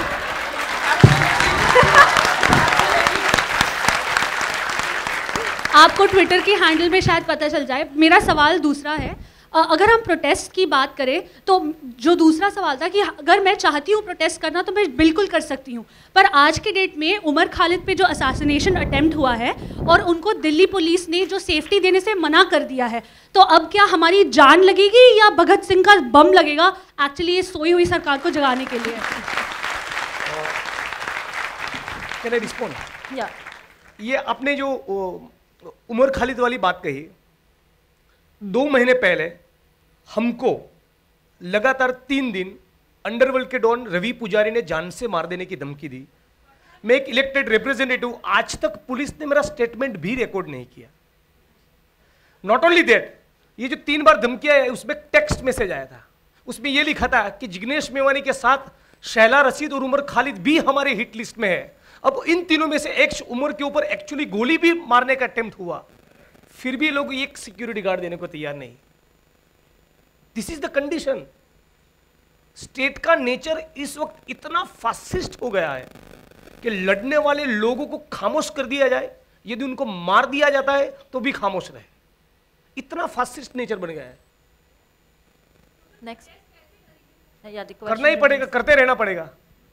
आपको ट्विटर की हैंडल में शायद पता चल जाए। मेरा सवाल दूसरा है, अगर हम प्रोटेस्ट की बात करें तो जो दूसरा सवाल था कि अगर मैं चाहती हूँ प्रोटेस्ट करना तो मैं बिल्कुल कर सकती हूँ, पर आज के डेट में उमर खालिद पे जो असैसिनेशन अटेम्प्ट हुआ है और उनको दिल्ली पुलिस ने जो सेफ्टी देने से मना कर दिया है, तो अब क्या हमारी जान लगेगी या भगत सिंह का बम लगेगा एक्चुअली ये सोई हुई सरकार को जगाने के लिए? Can I respond? Yeah. ये आपने जो उमर खालिद वाली बात कही, दो महीने पहले हमको लगातार तीन दिन अंडरवर्ल्ड के डॉन रवि पुजारी ने जान से मार देने की धमकी दी। मैं एक इलेक्टेड रिप्रेजेंटेटिव, आज तक पुलिस ने मेरा स्टेटमेंट भी रिकॉर्ड नहीं किया। नॉट ओनली दैट, ये जो तीन बार धमकियां है उसमें टेक्स्ट मैसेज आया था, उसमें यह लिखा था कि जिग्नेश मेवानी के साथ शैला रशीद और उमर खालिद भी हमारे हिट लिस्ट में है। अब इन तीनों में से एक उमर के ऊपर एक्चुअली गोली भी मारने का अटेम्प्ट हुआ, फिर भी लोग एक सिक्योरिटी गार्ड देने को तैयार नहीं। This is the condition. State का नेचर इस वक्त इतना फासिस्ट हो गया है कि लड़ने वाले लोगों को खामोश कर दिया जाए, यदि उनको मार दिया जाता है तो भी खामोश रहे। इतना फासिस्ट नेचर बन गया है। नेक्स्ट, करना ही पड़ेगा, करते रहना पड़ेगा।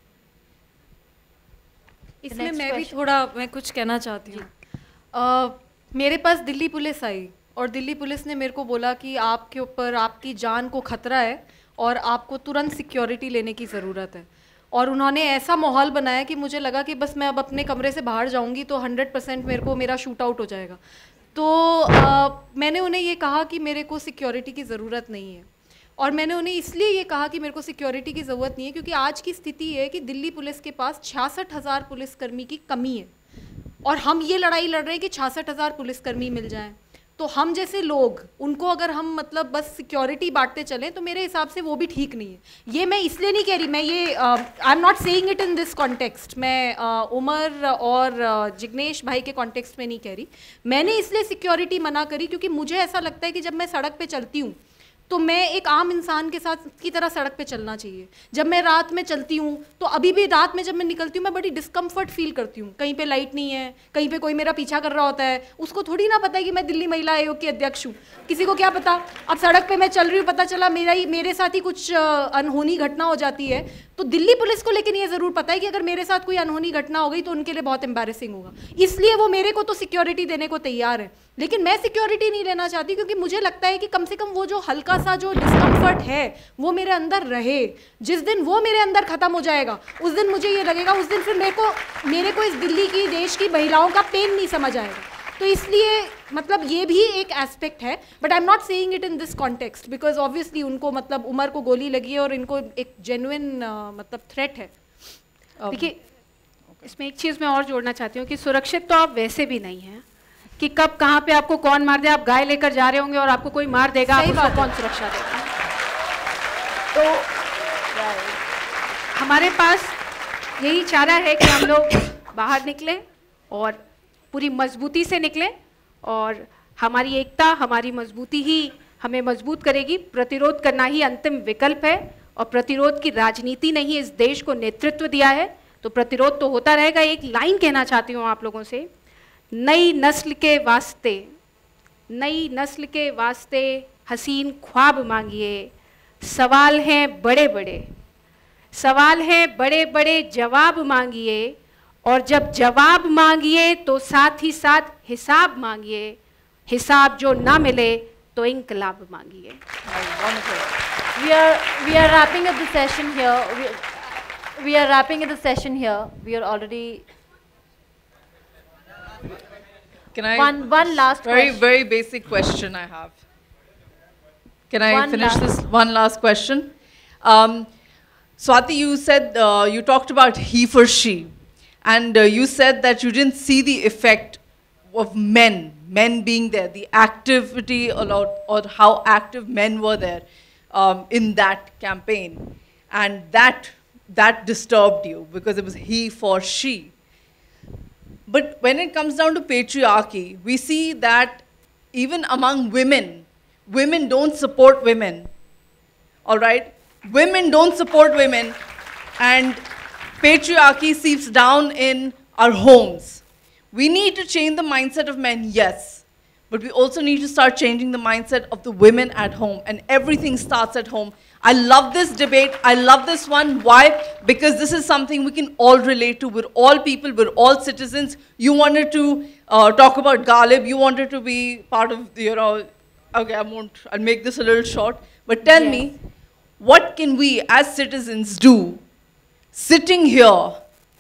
इसमें मैं भी थोड़ा मैं कुछ कहना चाहती हूँ। मेरे पास दिल्ली पुलिस आई और दिल्ली पुलिस ने मेरे को बोला कि आपके ऊपर आपकी जान को खतरा है और आपको तुरंत सिक्योरिटी लेने की ज़रूरत है। और उन्होंने ऐसा माहौल बनाया कि मुझे लगा कि बस मैं अब अपने कमरे से बाहर जाऊंगी तो हंड्रेड परसेंट मेरे को मेरा शूट आउट हो जाएगा। तो आ, मैंने उन्हें ये कहा कि मेरे को सिक्योरिटी की ज़रूरत नहीं है। और मैंने उन्हें इसलिए ये कहा कि मेरे को सिक्योरिटी की ज़रूरत नहीं है क्योंकि आज की स्थिति है कि दिल्ली पुलिस के पास छियासठ हज़ार पुलिसकर्मी की कमी है और हम ये लड़ाई लड़ रहे हैं कि छियासठ हज़ार पुलिसकर्मी मिल जाएं। तो हम जैसे लोग उनको अगर हम मतलब बस सिक्योरिटी बांटते चलें तो मेरे हिसाब से वो भी ठीक नहीं है। ये मैं इसलिए नहीं कह रही, मैं ये I am not saying it in this context, मैं uh, उमर और uh, जिग्नेश भाई के कॉन्टेक्स्ट में नहीं कह रही। मैंने इसलिए सिक्योरिटी मना करी क्योंकि मुझे ऐसा लगता है कि जब मैं सड़क पे चलती हूँ तो मैं एक आम इंसान के साथ की तरह सड़क पे चलना चाहिए। जब मैं रात में चलती हूँ तो अभी भी रात में जब मैं निकलती हूँ मैं बड़ी डिस्कम्फर्ट फील करती हूँ। कहीं पे लाइट नहीं है, कहीं पे कोई मेरा पीछा कर रहा होता है, उसको थोड़ी ना पता है कि मैं दिल्ली महिला आयोग की अध्यक्ष हूँ, किसी को क्या पता। अब सड़क पे मैं चल रही हूँ, पता चला मेरा ही मेरे साथ ही कुछ अनहोनी घटना हो जाती है तो दिल्ली पुलिस को लेकिन ये ज़रूर पता है कि अगर मेरे साथ कोई अनहोनी घटना हो गई तो उनके लिए बहुत एम्बैरेसिंग होगा, इसलिए वो मेरे को तो सिक्योरिटी देने को तैयार है, लेकिन मैं सिक्योरिटी नहीं लेना चाहती, क्योंकि मुझे लगता है कि कम से कम वो जो हल्का सा जो डिस्कम्फर्ट है वो मेरे अंदर रहे। जिस दिन वो मेरे अंदर ख़त्म हो जाएगा उस दिन मुझे ये लगेगा, उस दिन फिर मेरे को मेरे को इस दिल्ली की, देश की महिलाओं का पेन नहीं समझ आएगा। तो इसलिए मतलब ये भी एक एस्पेक्ट है, but I am not saying it in this context, because obviously उनको मतलब उमर को गोली लगी है और इनको एक जेन्युइन uh, मतलब थ्रेट है। देखिए इसमें एक चीज़ मैं और जोड़ना चाहती हूँ कि सुरक्षित तो आप वैसे भी नहीं हैं कि कब कहाँ पे आपको कौन मार दे। आप गाय लेकर जा रहे होंगे और आपको कोई मार देगा, आप उसको कौन सुरक्षा देगा? तो हमारे पास यही चारा है कि हम लोग बाहर निकलें और पूरी मजबूती से निकलें, और हमारी एकता, हमारी मजबूती ही हमें मजबूत करेगी। प्रतिरोध करना ही अंतिम विकल्प है, और प्रतिरोध की राजनीति ने ही इस देश को नेतृत्व दिया है, तो प्रतिरोध तो होता रहेगा। एक लाइन कहना चाहती हूँ आप लोगों से, नई नस्ल के वास्ते, नई नस्ल के वास्ते हसीन ख्वाब मांगिए, सवाल हैं बड़े बड़े, सवाल हैं बड़े बड़े, जवाब मांगिए, और जब जवाब मांगिए तो साथ ही साथ हिसाब मांगिए, हिसाब जो ना मिले तो इंकलाब मांगिए। We are we are wrapping up the session here. We, we are wrapping up the session here. We are already. Can I? One one last very question. very basic question I have. Can I One finish last. this one last question? Um, Swati, you said uh, you talked about he for she. And uh, you said that you didn't see the effect of men, men being there, the activity a lot, or how active men were there um, in that campaign. And that, that disturbed you because it was he for she. But when it comes down to patriarchy, we see that even among women, women don't support women, all right? Women don't support women, and patriarchy seeps down in our homes. We need to change the mindset of men, yes, but we also need to start changing the mindset of the women at home, and everything starts at home. I love this debate. I love this one. Why? Because this is something we can all relate to. We're all people. We're all citizens. You wanted to uh, talk about Ghalib. You wanted to be part of, the, you know, okay, I won't, I'll make this a little short. But tell yes. me, what can we as citizens do sitting here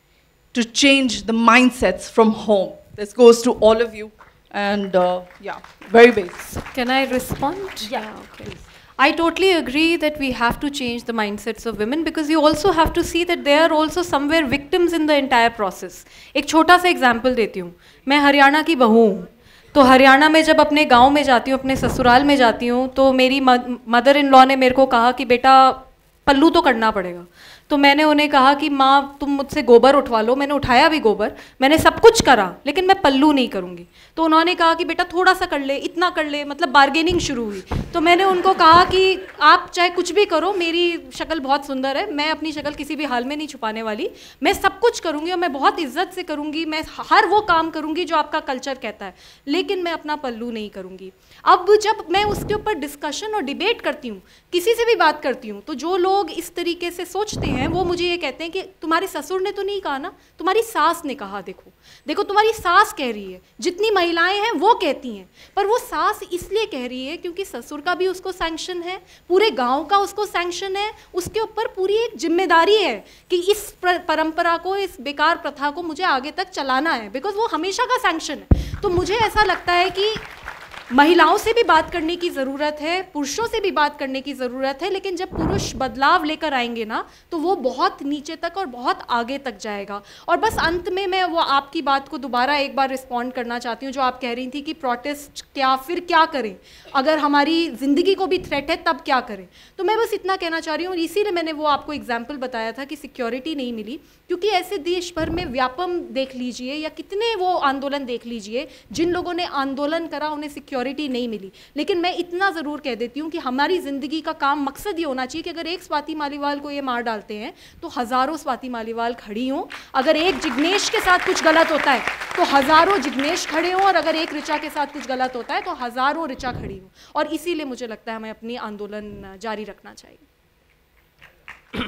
to change the mindsets from home? This goes to all of you. And uh, yeah, very basic. Can I respond? Yeah, okay. Please. I totally agree that we have to change the mindsets of women, because you also have to see that they are also somewhere victims in the entire process. एक छोटा सा example देती हूँ. मैं हरियाणा की बहू हूँ. तो हरियाणा में जब अपने गांव में जाती हूँ, अपने ससुराल में जाती हूँ, तो मेरी मदर इन लॉ ने मेरे को कहा कि बेटा पल्लू तो करना पड़ेगा. तो मैंने उन्हें कहा कि माँ तुम मुझसे गोबर उठवा लो. मैंने उठाया भी गोबर, मैंने सब कुछ करा, लेकिन मैं पल्लू नहीं करूँगी. तो उन्होंने कहा कि बेटा थोड़ा सा कर ले, इतना कर ले, मतलब बार्गेनिंग शुरू हुई. तो मैंने उनको कहा कि आप चाहे कुछ भी करो, मेरी शक्ल बहुत सुंदर है, मैं अपनी शक्ल किसी भी हाल में नहीं छुपाने वाली, मैं सब कुछ करूँगी और मैं बहुत इज्जत से करूँगी, मैं हर वो काम करूँगी जो आपका कल्चर कहता है, लेकिन मैं अपना पल्लू नहीं करूँगी. अब जब मैं उसके ऊपर डिस्कशन और डिबेट करती हूँ, किसी से भी बात करती हूँ, तो जो लोग इस तरीके से सोचते हैं वो मुझे ये कहते हैं कि तुम्हारे ससुर ने तो नहीं कहा ना, तुम्हारी सास ने कहा. देखो देखो तुम्हारी सास कह रही है, जितनी महिलाएं हैं वो कहती हैं, पर वो सास इसलिए कह रही है क्योंकि ससुर का भी उसको सैंक्शन है, पूरे गांव का उसको सैंक्शन है, उसके ऊपर पूरी एक जिम्मेदारी है कि इस परंपरा को, इस बेकार प्रथा को मुझे आगे तक चलाना है, बिकॉज वो हमेशा का सैंक्शन है. तो मुझे ऐसा लगता है कि महिलाओं से भी बात करने की ज़रूरत है, पुरुषों से भी बात करने की ज़रूरत है, लेकिन जब पुरुष बदलाव लेकर आएंगे ना तो वो बहुत नीचे तक और बहुत आगे तक जाएगा. और बस अंत में मैं वो आपकी बात को दोबारा एक बार रिस्पॉन्ड करना चाहती हूँ जो आप कह रही थी कि प्रोटेस्ट क्या, फिर क्या करें, अगर हमारी ज़िंदगी को भी थ्रेट है तब क्या करें. तो मैं बस इतना कहना चाह रही हूँ, इसीलिए मैंने वो आपको एग्जाम्पल बताया था कि सिक्योरिटी नहीं मिली, क्योंकि ऐसे देश भर में व्यापम देख लीजिए या कितने वो आंदोलन देख लीजिए, जिन लोगों ने आंदोलन करा उन्हें सिक्योरिटी नहीं मिली. लेकिन मैं इतना ज़रूर कह देती हूँ कि हमारी ज़िंदगी का काम, मकसद ये होना चाहिए कि अगर एक स्वाति मालीवाल को ये मार डालते हैं तो हज़ारों स्वाति मालीवाल खड़ी हों. अगर एक जिग्नेश के साथ कुछ गलत होता है तो हज़ारों जिग्नेश खड़े हों, और अगर एक ऋचा के साथ कुछ गलत होता है तो हज़ारों ऋचा खड़ी हों. और इसीलिए मुझे लगता है हमें अपनी आंदोलन जारी रखना चाहिए.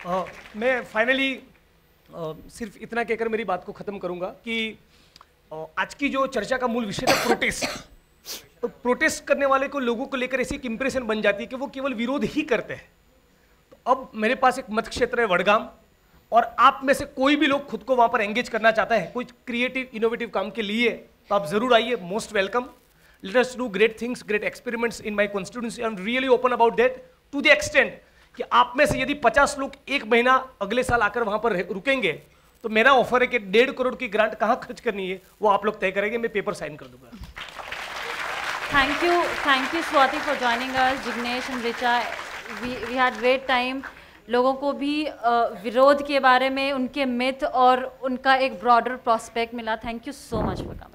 uh, मैं फाइनली uh, सिर्फ इतना कहकर मेरी बात को ख़त्म करूंगा कि uh, आज की जो चर्चा का मूल विषय था प्रोटेस्ट। तो प्रोटेस्ट करने वाले को लोगों को लेकर ऐसी एक इंप्रेशन बन जाती है कि वो केवल विरोध ही करते हैं। तो अब मेरे पास एक मत क्षेत्र है वडगाम, और आप में से कोई भी लोग खुद को वहां पर एंगेज करना चाहता है कोई क्रिएटिव इनोवेटिव काम के लिए, तो आप जरूर आइए, most welcome. Let us do great things, great experiments in my constituency. I am really open about that to the extent कि आप में से यदि पचास लोग एक महीना अगले साल आकर वहां पर रुकेंगे तो मेरा ऑफर है कि डेढ़ करोड़ की ग्रांट कहाँ खर्च करनी है वो आप लोग तय करेंगे, मैं पेपर साइन कर दूंगा। Thank you, thank you Swati for joining us, Jignesh and Richa. We we had great time. लोगों को भी uh, विरोध के बारे में उनके मिथ और उनका एक ब्रॉडर प्रोस्पेक्ट मिला। Thank you so much for coming.